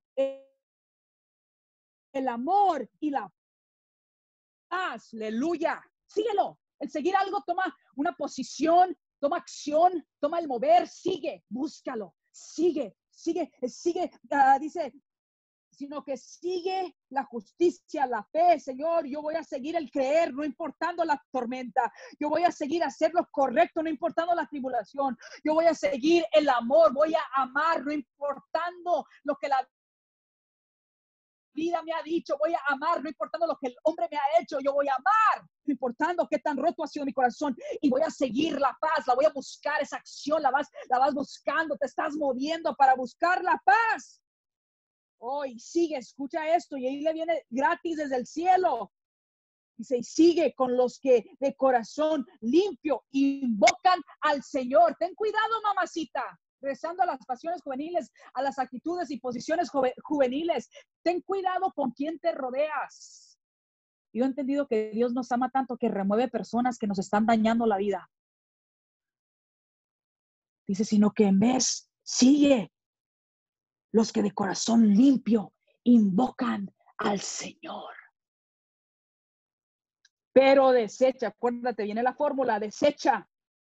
el amor y la paz, aleluya, síguelo. El seguir algo toma una posición, toma acción, toma el mover, sigue, búscalo, sigue, dice, sino que sigue la justicia, la fe, Señor. Yo voy a seguir el creer, no importando la tormenta. Yo voy a seguir a hacer lo correcto, no importando la tribulación. Yo voy a seguir el amor, voy a amar, no importando lo que la vida me ha dicho. Voy a amar, no importando lo que el hombre me ha hecho. Yo voy a amar, no importando qué tan roto ha sido mi corazón. Y voy a seguir la paz, la voy a buscar, esa acción, la vas buscando, te estás moviendo para buscar la paz. Hoy sigue, escucha esto, y ahí le viene gratis desde el cielo. Dice, y sigue con los que de corazón limpio invocan al Señor. Ten cuidado, mamacita, rezando a las pasiones juveniles, a las actitudes y posiciones juveniles. Ten cuidado con quién te rodeas. Yo he entendido que Dios nos ama tanto que remueve personas que nos están dañando la vida. Dice, sino que en vez, sigue los que de corazón limpio invocan al Señor. Pero desecha, acuérdate, viene la fórmula, desecha.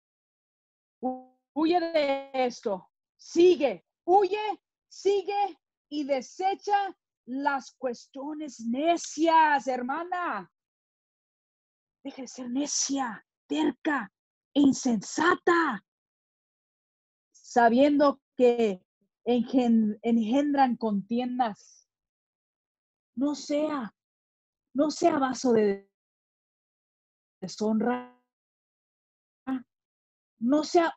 Huye de esto, sigue, huye, sigue y desecha las cuestiones necias, hermana. Deja de ser necia, terca e insensata, sabiendo que engendran contiendas. No sea vaso de deshonra, no sea,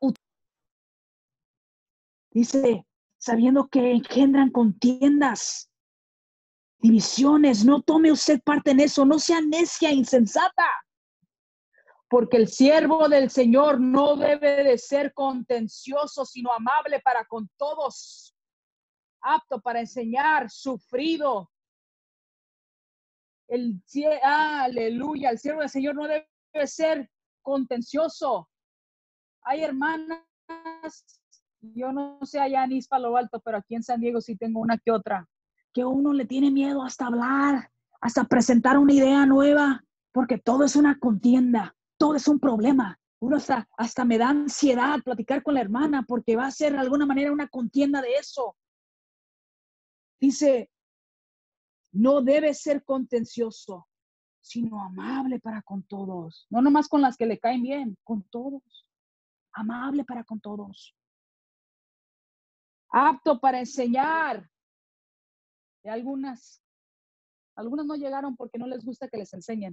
dice, sabiendo que engendran contiendas, divisiones. No tome usted parte en eso, no sea necia, insensata, porque el siervo del Señor no debe de ser contencioso, sino amable para con todos, apto para enseñar, sufrido. Aleluya, el siervo del Señor no debe ser contencioso. Hay hermanas, yo no sé allá en Ispa Lo Alto, pero aquí en San Diego sí tengo una que otra, que uno le tiene miedo hasta hablar, hasta presentar una idea nueva, porque todo es una contienda, todo es un problema. Uno hasta me da ansiedad platicar con la hermana, porque va a ser de alguna manera una contienda de eso. Dice, no debe ser contencioso, sino amable para con todos. No nomás con las que le caen bien, con todos. Amable para con todos. Apto para enseñar. Y algunas no llegaron porque no les gusta que les enseñen.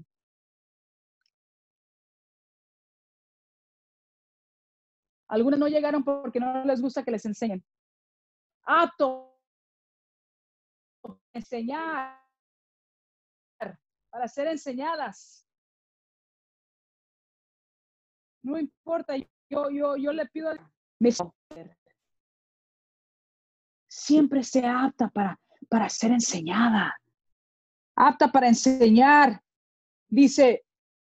Algunas no llegaron porque no les gusta que les enseñen. Apto para enseñar, para ser enseñadas. No importa, yo le pido siempre sea apta para ser enseñada. Apta para enseñar. Dice,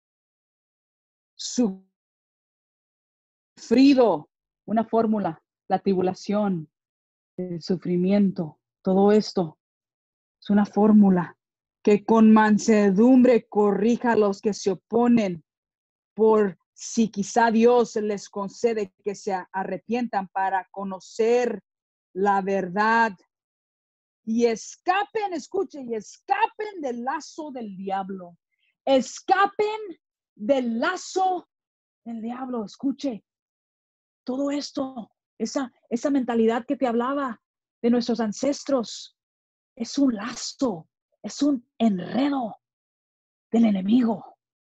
sufrido, una fórmula, la tribulación, el sufrimiento, todo esto es una fórmula que con mansedumbre corrija a los que se oponen, por si quizá Dios les concede que se arrepientan para conocer la verdad y escapen, escuchen, y escapen del lazo del diablo. Escapen del lazo del diablo. Escuche, todo esto, esa mentalidad que te hablaba de nuestros ancestros, es un lazo, es un enredo del enemigo.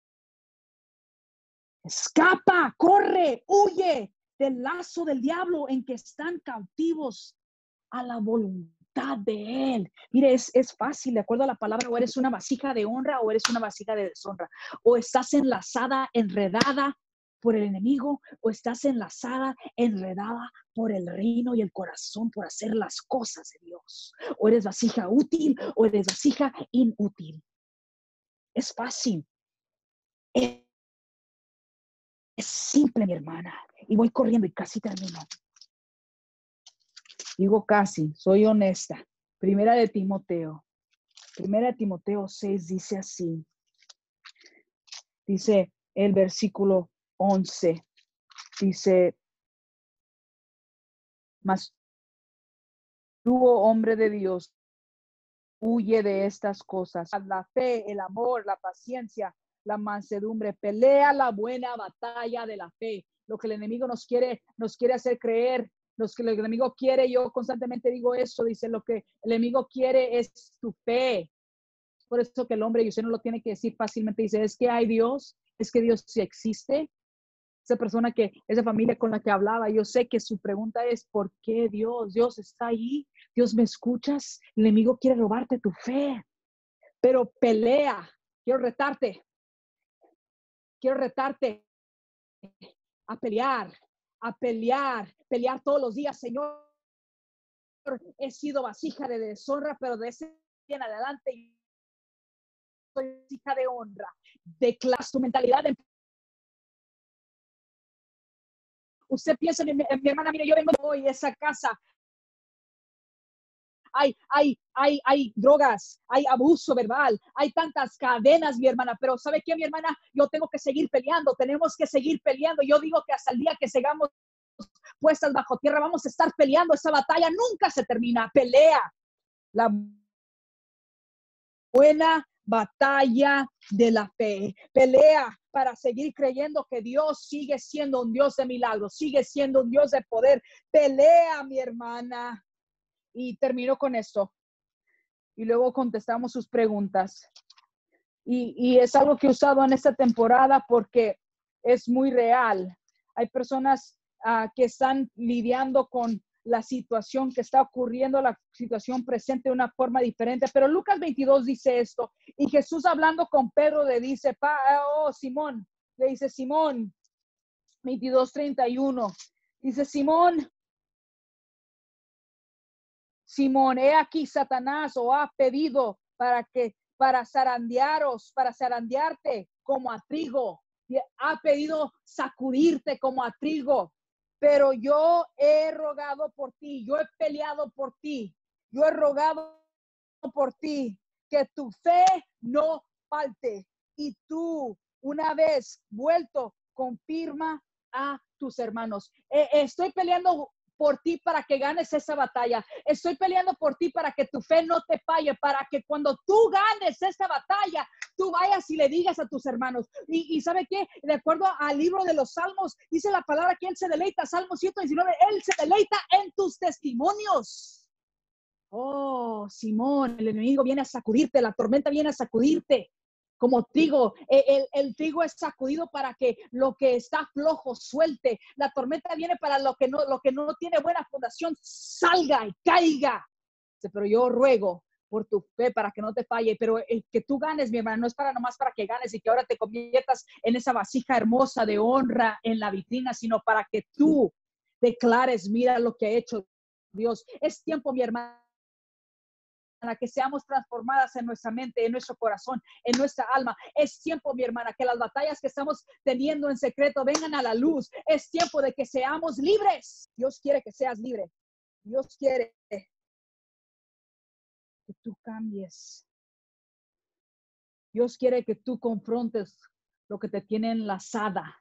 Escapa, corre, huye del lazo del diablo en que están cautivos a la voluntad de él. Mire, es fácil, de acuerdo a la palabra, o eres una vasija de honra o eres una vasija de deshonra. O estás enlazada, enredada por el enemigo, o estás enlazada, enredada por el reino y el corazón, por hacer las cosas de Dios. O eres vasija útil o eres vasija inútil. Es fácil. Es simple, mi hermana. Y voy corriendo y casi termino. Digo casi, soy honesta. Primera de Timoteo 6 dice así. Dice el versículo 11. Dice, mas tú, oh hombre de Dios, huye de estas cosas. La fe, el amor, la paciencia, la mansedumbre. Pelea la buena batalla de la fe. Lo que el enemigo nos quiere hacer creer. Lo que el enemigo quiere, yo constantemente digo eso, dice, lo que el enemigo quiere es tu fe. Por eso que el hombre, y usted no lo tiene que decir fácilmente, dice, es que hay Dios, es que Dios sí existe. Esa familia con la que hablaba, yo sé que su pregunta es, ¿por qué Dios? Dios está ahí, Dios me escuchas, el enemigo quiere robarte tu fe, pero pelea, quiero retarte a pelear todos los días, Señor. He sido vasija de deshonra, pero de ese día en adelante soy vasija de honra. Declara tu mentalidad. Usted piensa, mi hermana, mire, yo vengo hoy a esa casa. Hay drogas, hay abuso verbal, hay tantas cadenas, mi hermana, pero ¿sabe qué, mi hermana? Yo tengo que seguir peleando, tenemos que seguir peleando. Yo digo que hasta el día que sigamos puestas bajo tierra, vamos a estar peleando. Esa batalla nunca se termina. Pelea la buena batalla de la fe. Pelea para seguir creyendo que Dios sigue siendo un Dios de milagros, sigue siendo un Dios de poder. Pelea, mi hermana. Y termino con esto. Y luego contestamos sus preguntas. Y es algo que he usado en esta temporada porque es muy real. Hay personas que están lidiando con la situación que está ocurriendo, la situación presente de una forma diferente. Pero Lucas 22 dice esto. Y Jesús hablando con Pedro le dice, Simón, le dice Simón, 22:31. Dice Simón, he aquí Satanás os ha pedido para zarandearte como a trigo. Ha pedido sacudirte como a trigo. Pero yo he rogado por ti, yo he peleado por ti, yo he rogado por ti que tu fe no falte. Y tú, una vez vuelto, confirma a tus hermanos. Estoy peleando por ti para que ganes esa batalla. Estoy peleando por ti para que tu fe no te falle, para que cuando tú ganes esta batalla, tú vayas y le digas a tus hermanos. Y ¿sabe qué? De acuerdo al libro de los Salmos, dice la palabra que Él se deleita, Salmo 119, Él se deleita en tus testimonios. Oh, Simón, el enemigo viene a sacudirte, la tormenta viene a sacudirte. Como trigo, el trigo es sacudido para que lo que está flojo suelte. La tormenta viene para lo que no tiene buena fundación salga y caiga. Pero yo ruego por tu fe para que no te falle, pero el que tú ganes, mi hermano, no es para nomás para que ganes y que ahora te conviertas en esa vasija hermosa de honra en la vitrina, sino para que tú declares, mira lo que ha hecho Dios. Es tiempo, mi hermana, que seamos transformadas en nuestra mente, en nuestro corazón, en nuestra alma. Es tiempo, mi hermana, que las batallas que estamos teniendo en secreto vengan a la luz. Es tiempo de que seamos libres. Dios quiere que seas libre. Dios quiere que tú cambies. Dios quiere que tú confrontes lo que te tiene enlazada,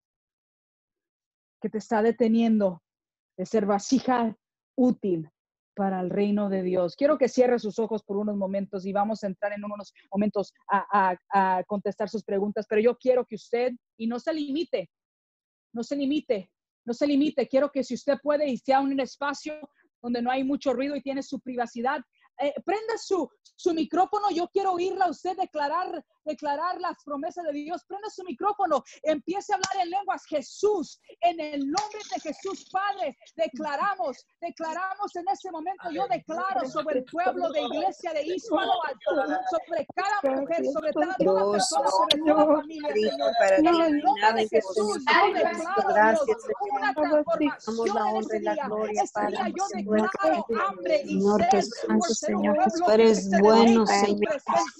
que te está deteniendo de ser vasija útil para el reino de Dios. Quiero que cierre sus ojos por unos momentos y vamos a entrar en unos momentos a contestar sus preguntas, pero yo quiero que usted, y no se limite, no se limite, no se limite. Quiero que si usted puede y sea un espacio donde no hay mucho ruido y tiene su privacidad, prenda su micrófono. Yo quiero oírla a usted declarar las promesas de Dios. Prenda su micrófono, empiece a hablar en lenguas. Jesús, en el nombre de Jesús, Padre, declaramos en ese momento, yo declaro sobre el pueblo de Iglesia de Hispalo Alto, sobre cada mujer, sobre toda persona, sobre toda familia, Señor, en el nombre de Jesús, yo declaro, Dios, una transformación en ese día. Ese día yo declaro hambre y sed por ser un pueblo Tú eres bueno, Señor.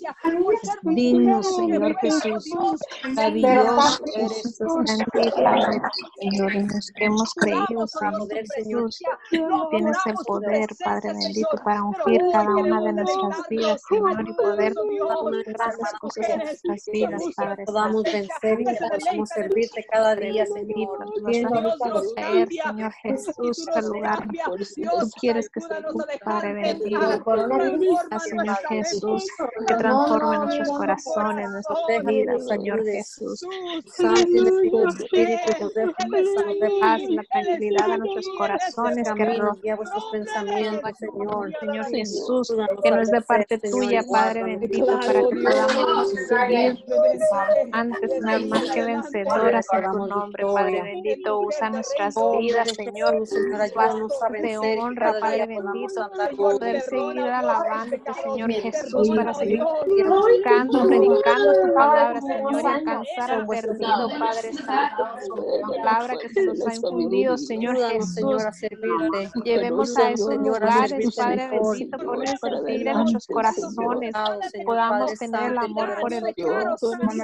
Digno, Señor Jesús. Maravilloso eres, Padre, Señor, en los que hemos creído, Señor Jesús. Tienes el poder, Padre bendito, para ungir cada una de nuestras vidas, Señor, y poder hacer grandes cosas en nuestras vidas, Padre. Podamos vencer y que podamos servirte cada día, Señor. Tú nos vas a poseer, Señor Jesús, al lugar. Tú quieres que se cumpla, Padre bendito. Señor Jesús, que transforme nuestros corazones, nuestras vidas, Señor Jesús. Santo Espíritu, nos dé fuerza, nos dé paz, la tranquilidad a nuestros corazones, que guía vuestros pensamientos, Señor. Señor Jesús, que nos dé parte tuya, Padre bendito, para que podamos seguir antes, más que vencedoras en tu nombre, Padre bendito. Usa nuestras vidas, Señor, de honra, Padre bendito, poder seguir alabándote, Señor Jesús, para seguir buscando, predicando tu palabra, Señor, y alcanzar al perdido, Padre Santo, la palabra que se nos ha infundido, Señor Jesús. A servirte. Llevemos a esos Señor, a lugares, servirte Padre mejor. bendito, por sentir en nuestros corazones, podamos tener el amor por el Dios,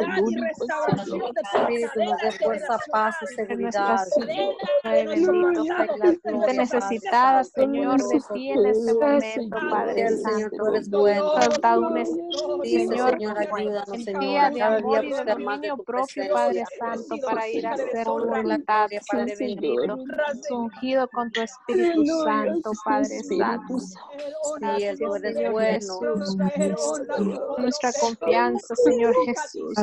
Espíritu nos dé fuerza, paz y en seguridad. nuestras vidas, Padre bendito. Gente necesitada, Señor, de ti en este momento, Padre Señor, tú Santo. eres bueno. Faltado un Señor, Señor, ayúdanos, en Señor, día a de cada día amor y de buscar más de dominio tu propio, presencia. Padre Santo, para ir a hacer tu voluntad, Padre bendito. Ungido con tu Espíritu Santo, Padre Santo. Sí, tú eres Señor bueno. Jesús, nuestra confianza, Señor Jesús.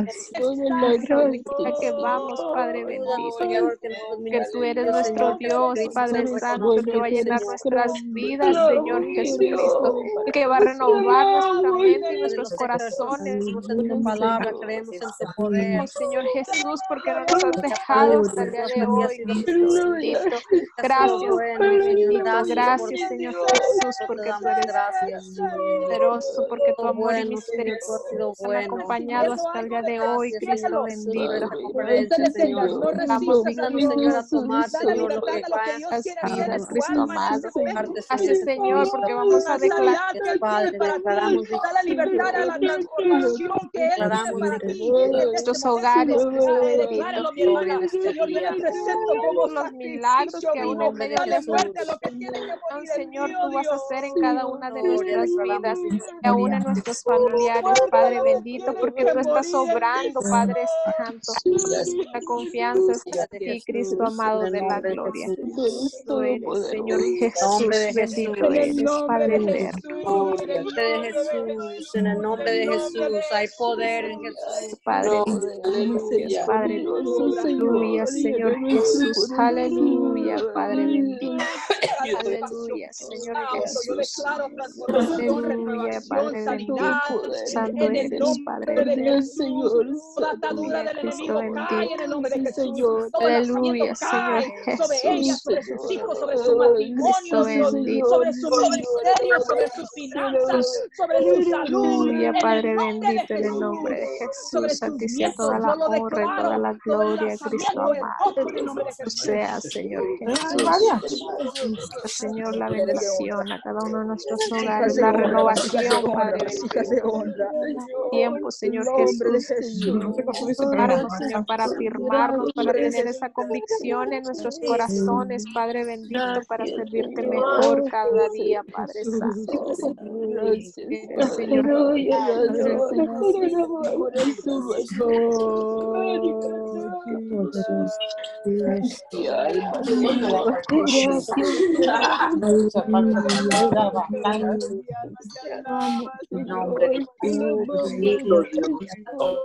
A que vamos, Padre bendito, Señor, que tú eres nuestro Dios, Padre Santo, que va a llenar nuestras vidas, Señor Jesucristo, y que va a renovar nuestra mente y nuestros corazones. En tu palabra, creemos en tu poder. Señor Jesús, porque no nos has dejado hasta el día de hoy, Cristo bendito. Gracias, Padre bendito. Gracias, Señor Jesús, porque tú eres poderoso, porque tu amor y misericordia nos han acompañado hasta el día de hoy, Cristo bendito. Vamos, Señor, a tomar, Señor, lo que va en las vidas, Cristo amado. Así, Señor, porque vamos a declarar, Padre, declaramos da la libertad a la transformación que Él tiene para ti. nuestros hogares, Decláralo, mi hermana. Señor, yo le presento como los milagros que aún en medio dale de fuerte a lo que tiene que morir. Señor, tú vas a hacer en cada una de nuestras vidas, y aún en nuestros familiares, Padre bendito, porque tú estás obrando, Padre Santo. La confianza está en ti, Cristo amado de la gloria. Tú eres, Señor Jesús, bendito eres, Padre eterno. En el nombre de Jesús, hay poder en Jesús. Padre, gracias, Padre, aleluya, Señor Jesús, aleluya, Padre bendito, aleluya, Señor Jesús, aleluya, Padre bendito, santo eres, Padre bendito, Toda atadura del enemigo cae en el nombre de Jesús. aleluya, Señor Sobre ella, Jesús, sobre sus hijos, sobre su matrimonio, sobre su ministerio, sobre sus finanzas, sobre su salud. aleluya, Padre bendito, en el nombre de Jesús, a ti sea toda la honra y toda la gloria, Cristo amado, sea, Señor Jesús. Señor, la bendición a cada uno de nuestros hogares, Hijas de la honra, vasijas de renovación, honra, Padre vasijas bendito. de honra. Tiempo, En Señor nombre de Jesús. Jesús. Darnos, Señor, para afirmarnos, para Nombre de tener Jesús. esa convicción en nuestros corazones, Padre bendito, para servirte mejor cada día, Padre Santo. Gracias, Señor Padre mi alma, Señor. Mi alma te alaba, Señor. Te amamos, Señor.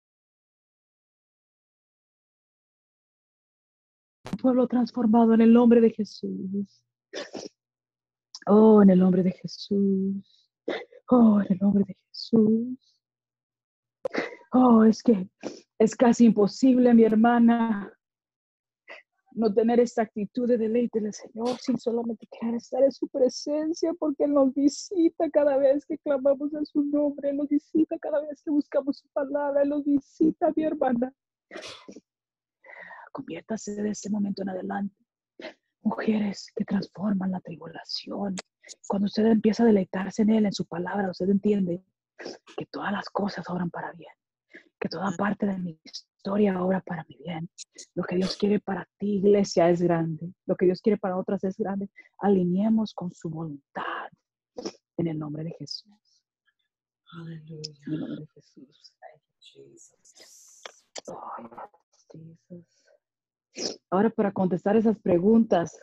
Pueblo transformado en el nombre de Jesús. Oh, en el nombre de Jesús. Oh, en el nombre de Jesús. Oh, es que es casi imposible, mi hermana, no tener esta actitud de deleite del Señor sin solamente querer estar en su presencia, porque Él nos visita cada vez que clamamos en su nombre, Él nos visita cada vez que buscamos su palabra, Él nos visita, mi hermana. Conviértase de este momento en adelante. Mujeres que transforman la tribulación. Cuando usted empieza a deleitarse en Él, en su palabra, usted entiende que todas las cosas obran para bien, que toda parte de mi historia obra para mi bien. Lo que Dios quiere para ti, iglesia, es grande. Lo que Dios quiere para otras es grande. Alineemos con su voluntad en el nombre de Jesús. Hallelujah. En el nombre de Jesús. Thank you, Jesus. Oh, yes, Jesus. Ahora, para contestar esas preguntas,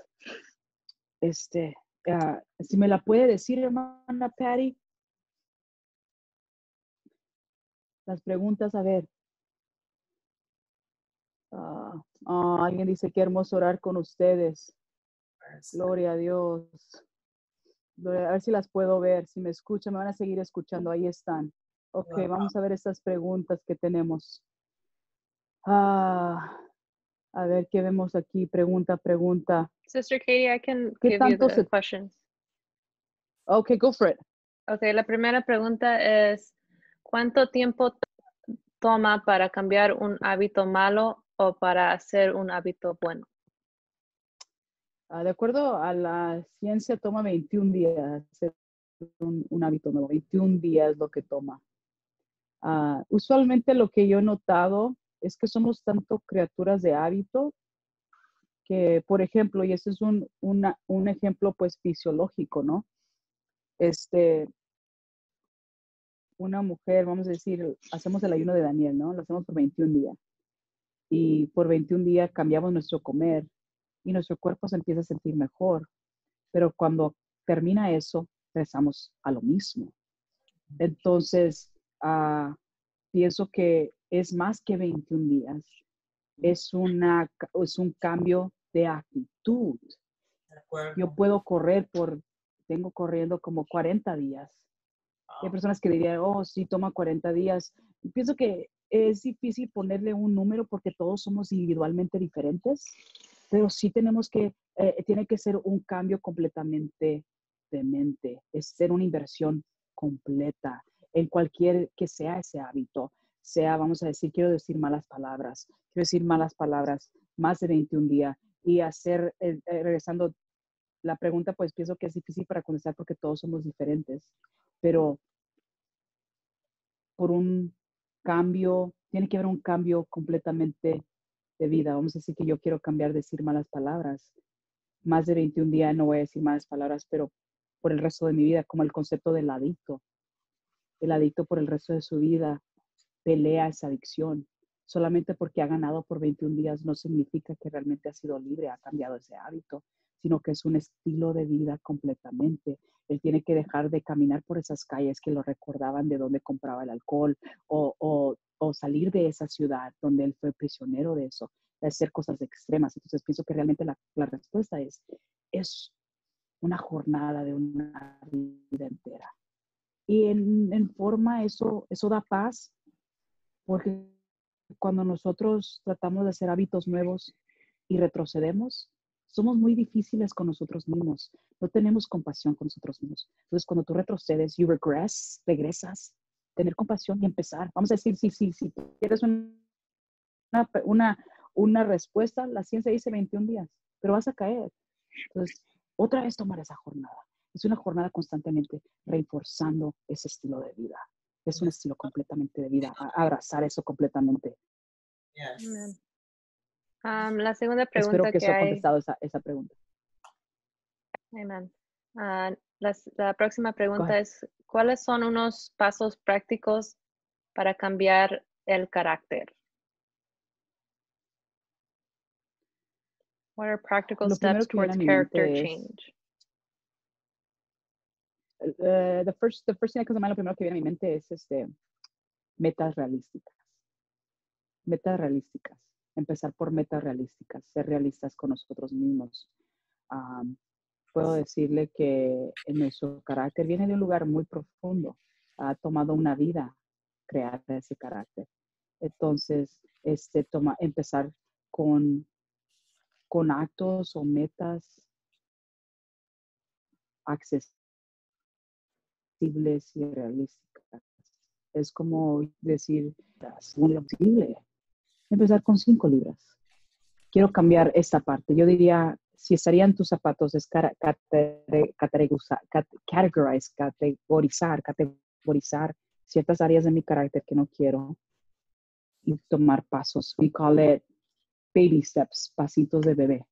si me la puede decir, hermana Patty. Las preguntas, a ver. Alguien dice que hermoso orar con ustedes. Gloria a Dios. A ver si las puedo ver. Si me escuchan, me van a seguir escuchando. Ahí están. Ok, vamos a ver estas preguntas que tenemos. A ver qué vemos aquí. Pregunta. Sister Katie, I can ¿Qué give you tanto the questions. Ok, go for it. Okay, la primera pregunta es, ¿cuánto tiempo toma para cambiar un hábito malo o para hacer un hábito bueno? De acuerdo a la ciencia, toma 21 días hacer un hábito nuevo. 21 días lo que toma. Usualmente lo que yo he notado es que somos tanto criaturas de hábito que, por ejemplo, y este es un ejemplo pues fisiológico, ¿no? Una mujer, vamos a decir, hacemos el ayuno de Daniel, ¿no? Lo hacemos por 21 días. Y por 21 días cambiamos nuestro comer y nuestro cuerpo se empieza a sentir mejor. Pero cuando termina eso, regresamos a lo mismo. Entonces, pienso que es más que 21 días. Es un cambio de actitud. De acuerdo. Yo puedo tengo corriendo como 40 días. Hay personas que dirían, sí, toma 40 días. Y pienso que es difícil ponerle un número porque todos somos individualmente diferentes, pero sí tiene que ser un cambio completamente de mente, es ser una inversión completa en cualquier que sea ese hábito. Vamos a decir, quiero decir malas palabras más de 21 días y regresando la pregunta, pues pienso que es difícil para contestar porque todos somos diferentes, pero por un cambio, tiene que haber un cambio completamente de vida. Vamos a decir que yo quiero cambiar de decir malas palabras. Más de 21 días no voy a decir malas palabras, pero por el resto de mi vida, como el concepto del adicto. El adicto por el resto de su vida pelea esa adicción. Solamente porque ha ganado por 21 días no significa que realmente ha sido libre, ha cambiado ese hábito, sino que es un estilo de vida completamente. Él tiene que dejar de caminar por esas calles que lo recordaban de donde compraba el alcohol o salir de esa ciudad donde él fue prisionero de eso, de hacer cosas extremas. Entonces pienso que realmente la respuesta es una jornada de una vida entera. Y en forma eso da paz, porque cuando nosotros tratamos de hacer hábitos nuevos y retrocedemos, somos muy difíciles con nosotros mismos. No tenemos compasión con nosotros mismos. Entonces, cuando tú retrocedes, regresas, tener compasión y empezar. Vamos a decir, si quieres una respuesta, la ciencia dice 21 días, pero vas a caer. Entonces, otra vez tomar esa jornada. Es una jornada constantemente reforzando ese estilo de vida. Es un estilo completamente de vida, abrazar eso completamente. Yes. La segunda Espero pregunta que que eso ha hay. contestado esa pregunta. Amen. La próxima Go pregunta ahead. es, ¿cuáles son unos pasos prácticos para cambiar el carácter? What are practical Lo primero steps que viene towards a mi character mente es, change? the first thing that comes to mind, lo primero que viene a mi mente es metas realísticas. Metas realísticas. Empezar por metas realísticas. Ser realistas con nosotros mismos. Puedo decirle que en nuestro carácter viene de un lugar muy profundo. Ha tomado una vida crear ese carácter. Entonces, empezar con actos o metas accesibles y realísticas. Es como decir, según lo posible, empezar con 5 libras. Quiero cambiar esta parte. Yo diría, si estaría en tus zapatos, es categorizar ciertas áreas de mi carácter que no quiero y tomar pasos. We call it baby steps, pasitos de bebé,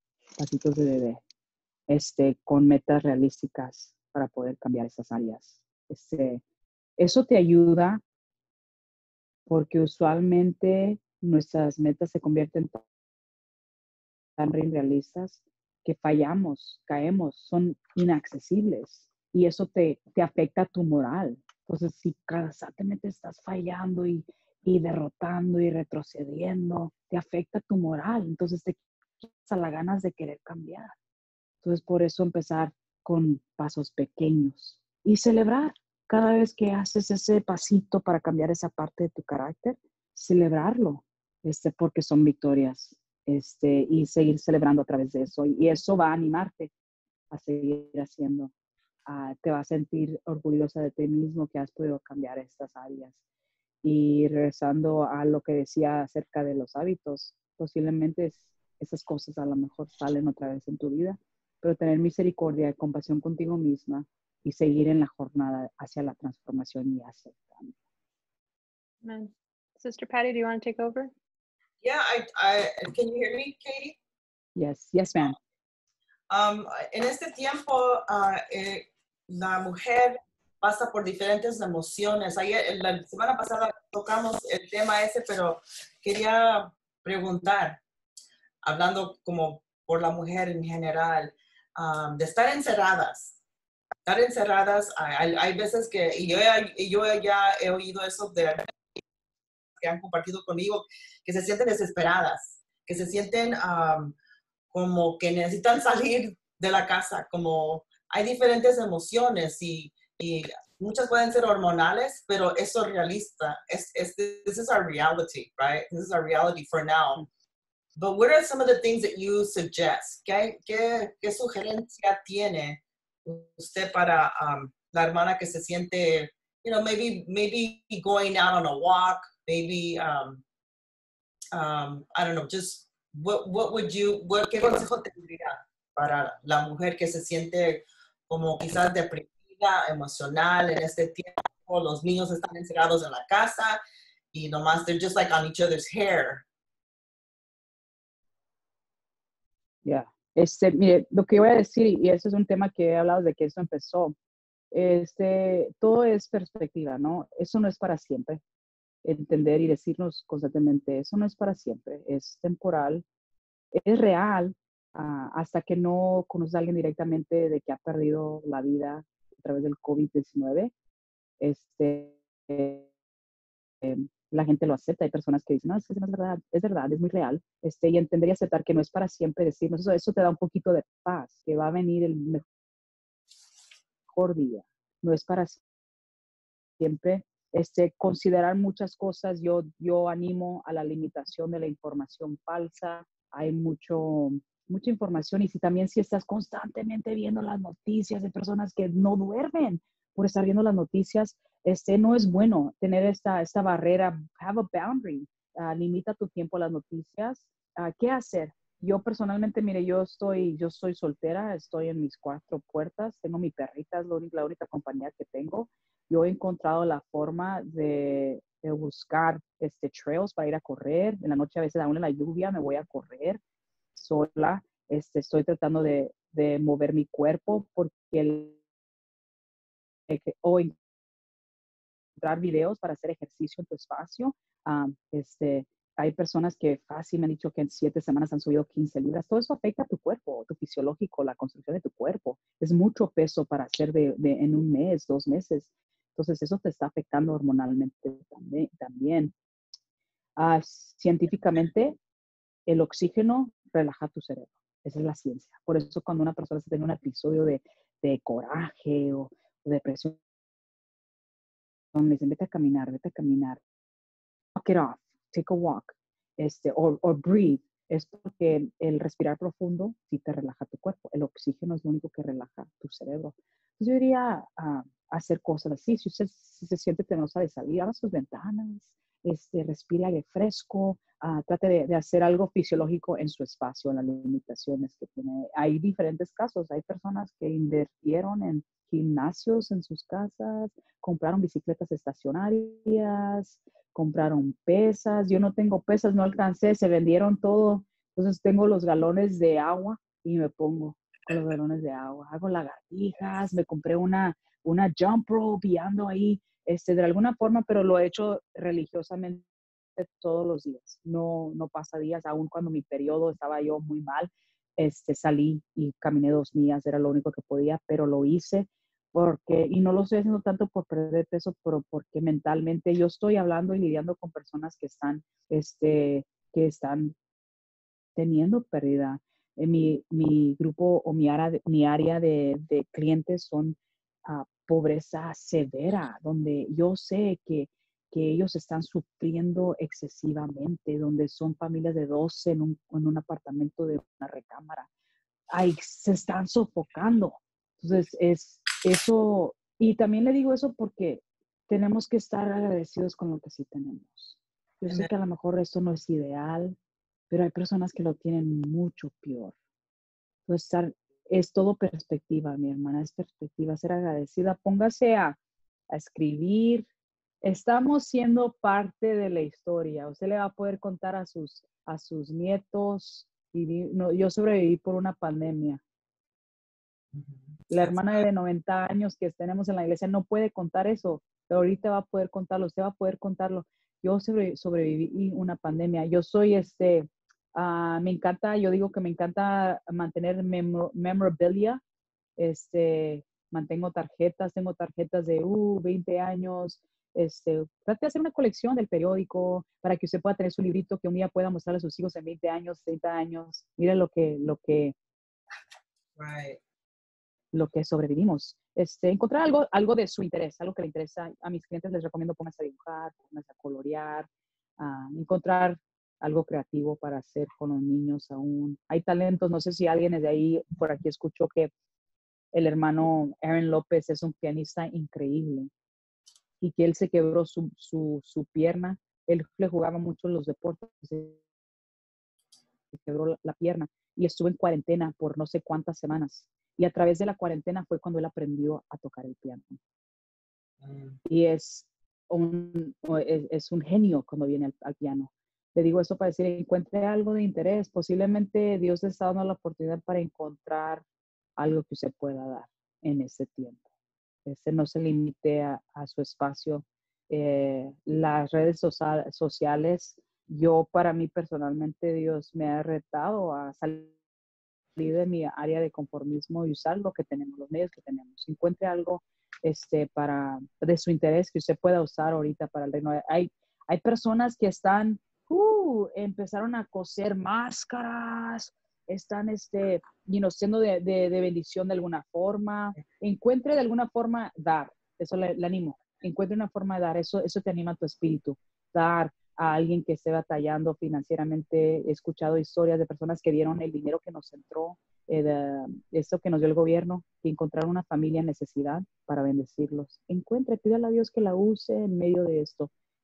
con metas realísticas para poder cambiar esas áreas. Eso te ayuda porque usualmente nuestras metas se convierten tan realistas que fallamos, caemos, son inaccesibles y eso te afecta a tu moral. Entonces, si constantemente estás fallando y derrotando y retrocediendo, te afecta tu moral. Entonces, te quitas las ganas de querer cambiar. Entonces, por eso empezar con pasos pequeños y celebrar cada vez que haces ese pasito para cambiar esa parte de tu carácter, celebrarlo, porque son victorias, y seguir celebrando a través de eso. Y eso va a animarte a seguir haciendo. Te vas a sentir orgullosa de ti mismo que has podido cambiar estas áreas. Y regresando a lo que decía acerca de los hábitos, posiblemente esas cosas a lo mejor salen otra vez en tu vida, pero tener misericordia y compasión contigo misma y seguir en la jornada hacia la transformación y hacia el cambio. Amen. Sister Patty, do you want to take over? Yeah, can you hear me, Katie? Yes, ma'am. En este tiempo, la mujer pasa por diferentes emociones. Ayer, la semana pasada tocamos el tema ese, pero quería preguntar, hablando como por la mujer en general, de estar encerradas. Hay veces que, y yo ya he oído eso de que han compartido conmigo, que se sienten desesperadas, que se sienten como que necesitan salir de la casa, como hay diferentes emociones y muchas pueden ser hormonales, pero eso es realista. This is our reality, right? This is our reality for now. But what are some of the things that you suggest? ¿Qué sugerencia tiene usted para la hermana que se siente, maybe going out on a walk, maybe, I don't know, just ¿qué consejo tendría para la mujer que se siente como quizás deprimida, emocional en este tiempo? Los niños están encerrados en la casa y nomás they're just like on each other's hair. Yeah. Mire, lo que voy a decir, y eso es un tema que he hablado de que esto empezó, todo es perspectiva, ¿no? Eso no es para siempre. Entender y decirnos constantemente, eso no es para siempre, es temporal, es real, hasta que no conoces a alguien directamente de que ha perdido la vida a través del COVID-19. La gente lo acepta. Hay personas que dicen, no, es que no es verdad, es muy real. Y entender y aceptar que no es para siempre decirnos eso te da un poquito de paz, que va a venir el mejor día. No es para siempre. Considerar muchas cosas. Yo animo a la limitación de la información falsa. Hay mucha información y si estás constantemente viendo las noticias de personas que no duermen por estar viendo las noticias, no es bueno tener esta barrera. Have a boundary. Limita tu tiempo a las noticias. ¿Qué hacer? Yo personalmente, mire, yo soy soltera, estoy en mis 4 puertas, tengo mi perrita, es la única compañía que tengo. Yo he encontrado la forma de buscar trails para ir a correr. En la noche, a veces, aún en la lluvia, me voy a correr sola. Estoy tratando de mover mi cuerpo porque o encontrar videos para hacer ejercicio en tu espacio. Ah, hay personas que fácil me han dicho que en 7 semanas han subido 15 libras. Todo eso afecta a tu cuerpo, tu fisiológico, la construcción de tu cuerpo. Es mucho peso para hacer en un mes, 2 meses. Entonces, eso te está afectando hormonalmente también. Científicamente, el oxígeno relaja tu cerebro. Esa es la ciencia. Por eso cuando una persona tiene un episodio de coraje o depresión, me dicen, vete a caminar, walk it off, take a walk, or breathe. Es porque el respirar profundo sí te relaja tu cuerpo. El oxígeno es lo único que relaja tu cerebro. Entonces yo diría hacer cosas así. Si usted se siente temerosa de salir, abra sus ventanas, respire aire fresco, trate de hacer algo fisiológico en su espacio, en las limitaciones que tiene. Hay diferentes casos. Hay personas que invirtieron en gimnasios en sus casas, compraron bicicletas estacionarias, compraron pesas. Yo no tengo pesas, no alcancé, se vendieron todo. Entonces tengo los galones de agua y me pongo con los galones de agua. Hago lagartijas, me compré una jump rope y ando ahí de alguna forma, pero lo he hecho religiosamente todos los días. No pasa días, aún cuando mi periodo estaba yo muy mal. Salí y caminé 2 millas, era lo único que podía, pero lo hice y no lo estoy haciendo tanto por perder peso, pero porque mentalmente yo estoy hablando y lidiando con personas que están teniendo pérdida. Mi grupo o mi área de clientes son pobreza severa, donde yo sé que ellos están sufriendo excesivamente, donde son familias de 12 en un apartamento de una recámara. Ay, se están sofocando. Entonces, es eso, y también le digo eso porque tenemos que estar agradecidos con lo que sí tenemos. Yo sé que a lo mejor esto no es ideal, pero hay personas que lo tienen mucho peor. Entonces, es todo perspectiva, mi hermana, es perspectiva, ser agradecida. Póngase a escribir. Estamos siendo parte de la historia. Usted le va a poder contar a sus nietos. No, yo sobreviví por una pandemia. La hermana de 90 años que tenemos en la iglesia no puede contar eso, pero ahorita va a poder contarlo, usted va a poder contarlo. Yo sobreviví una pandemia. Yo soy me encanta, yo digo que me encanta mantener memorabilia. Mantengo tarjetas, tengo tarjetas de 20 años. Trate de hacer una colección del periódico para que usted pueda tener su librito que un día pueda mostrarle a sus hijos en 20 años, 30 años. Mire Right. lo que sobrevivimos. Encontrar algo de su interés, algo que le interesa. A mis clientes les recomiendo pónganse a dibujar, pónganse a colorear, encontrar algo creativo para hacer con los niños aún. Hay talentos, no sé si alguien de ahí, por aquí escuchó que el hermano Aaron López es un pianista increíble y que él se quebró su pierna. Él le jugaba mucho los deportes, se quebró la pierna y estuvo en cuarentena por no sé cuántas semanas. Y a través de la cuarentena fue cuando él aprendió a tocar el piano. Y es un genio cuando viene al piano. Le digo eso para decir, encuentre algo de interés. Posiblemente Dios le está dando la oportunidad para encontrar algo que usted pueda dar en ese tiempo. No se limite a su espacio. Las redes sociales, para mí personalmente, Dios me ha retado a salir de mi área de conformismo y usar lo que tenemos, los medios que tenemos. Encuentre algo de su interés que usted pueda usar ahorita para el reino. Hay personas que empezaron a coser máscaras, están siendo de bendición de alguna forma. Encuentre de alguna forma dar, eso le animo. Encuentre una forma de dar, eso te anima a tu espíritu. Dar a alguien que esté batallando financieramente. He escuchado historias de personas que dieron el dinero que nos entró, esto que nos dio el gobierno, y encontraron una familia en necesidad para bendecirlos. Pídale a Dios que la use en medio de esto.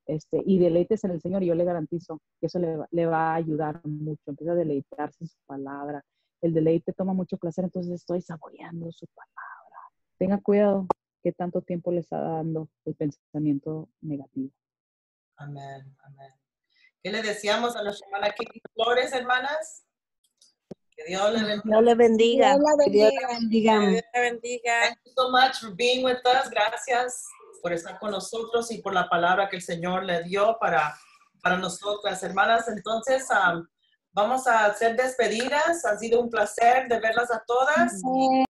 y deleites en el Señor, y yo le garantizo que eso le va a ayudar mucho. Empieza a deleitarse en su palabra. El deleite toma mucho placer, entonces estoy saboreando su palabra. Tenga cuidado que tanto tiempo le está dando el pensamiento negativo. Amén, amén. ¿Qué le decíamos a nuestra hermana Katie Flores, hermanas? Que Dios le bendiga. Dios le bendiga. Dios la Que Dios bendiga. la bendiga. Dios la bendiga. Thank you so much for being with us. Gracias por estar con nosotros y por la palabra que el Señor le dio para nosotras, hermanas. Entonces, vamos a hacer despedidas. Ha sido un placer de verlas a todas.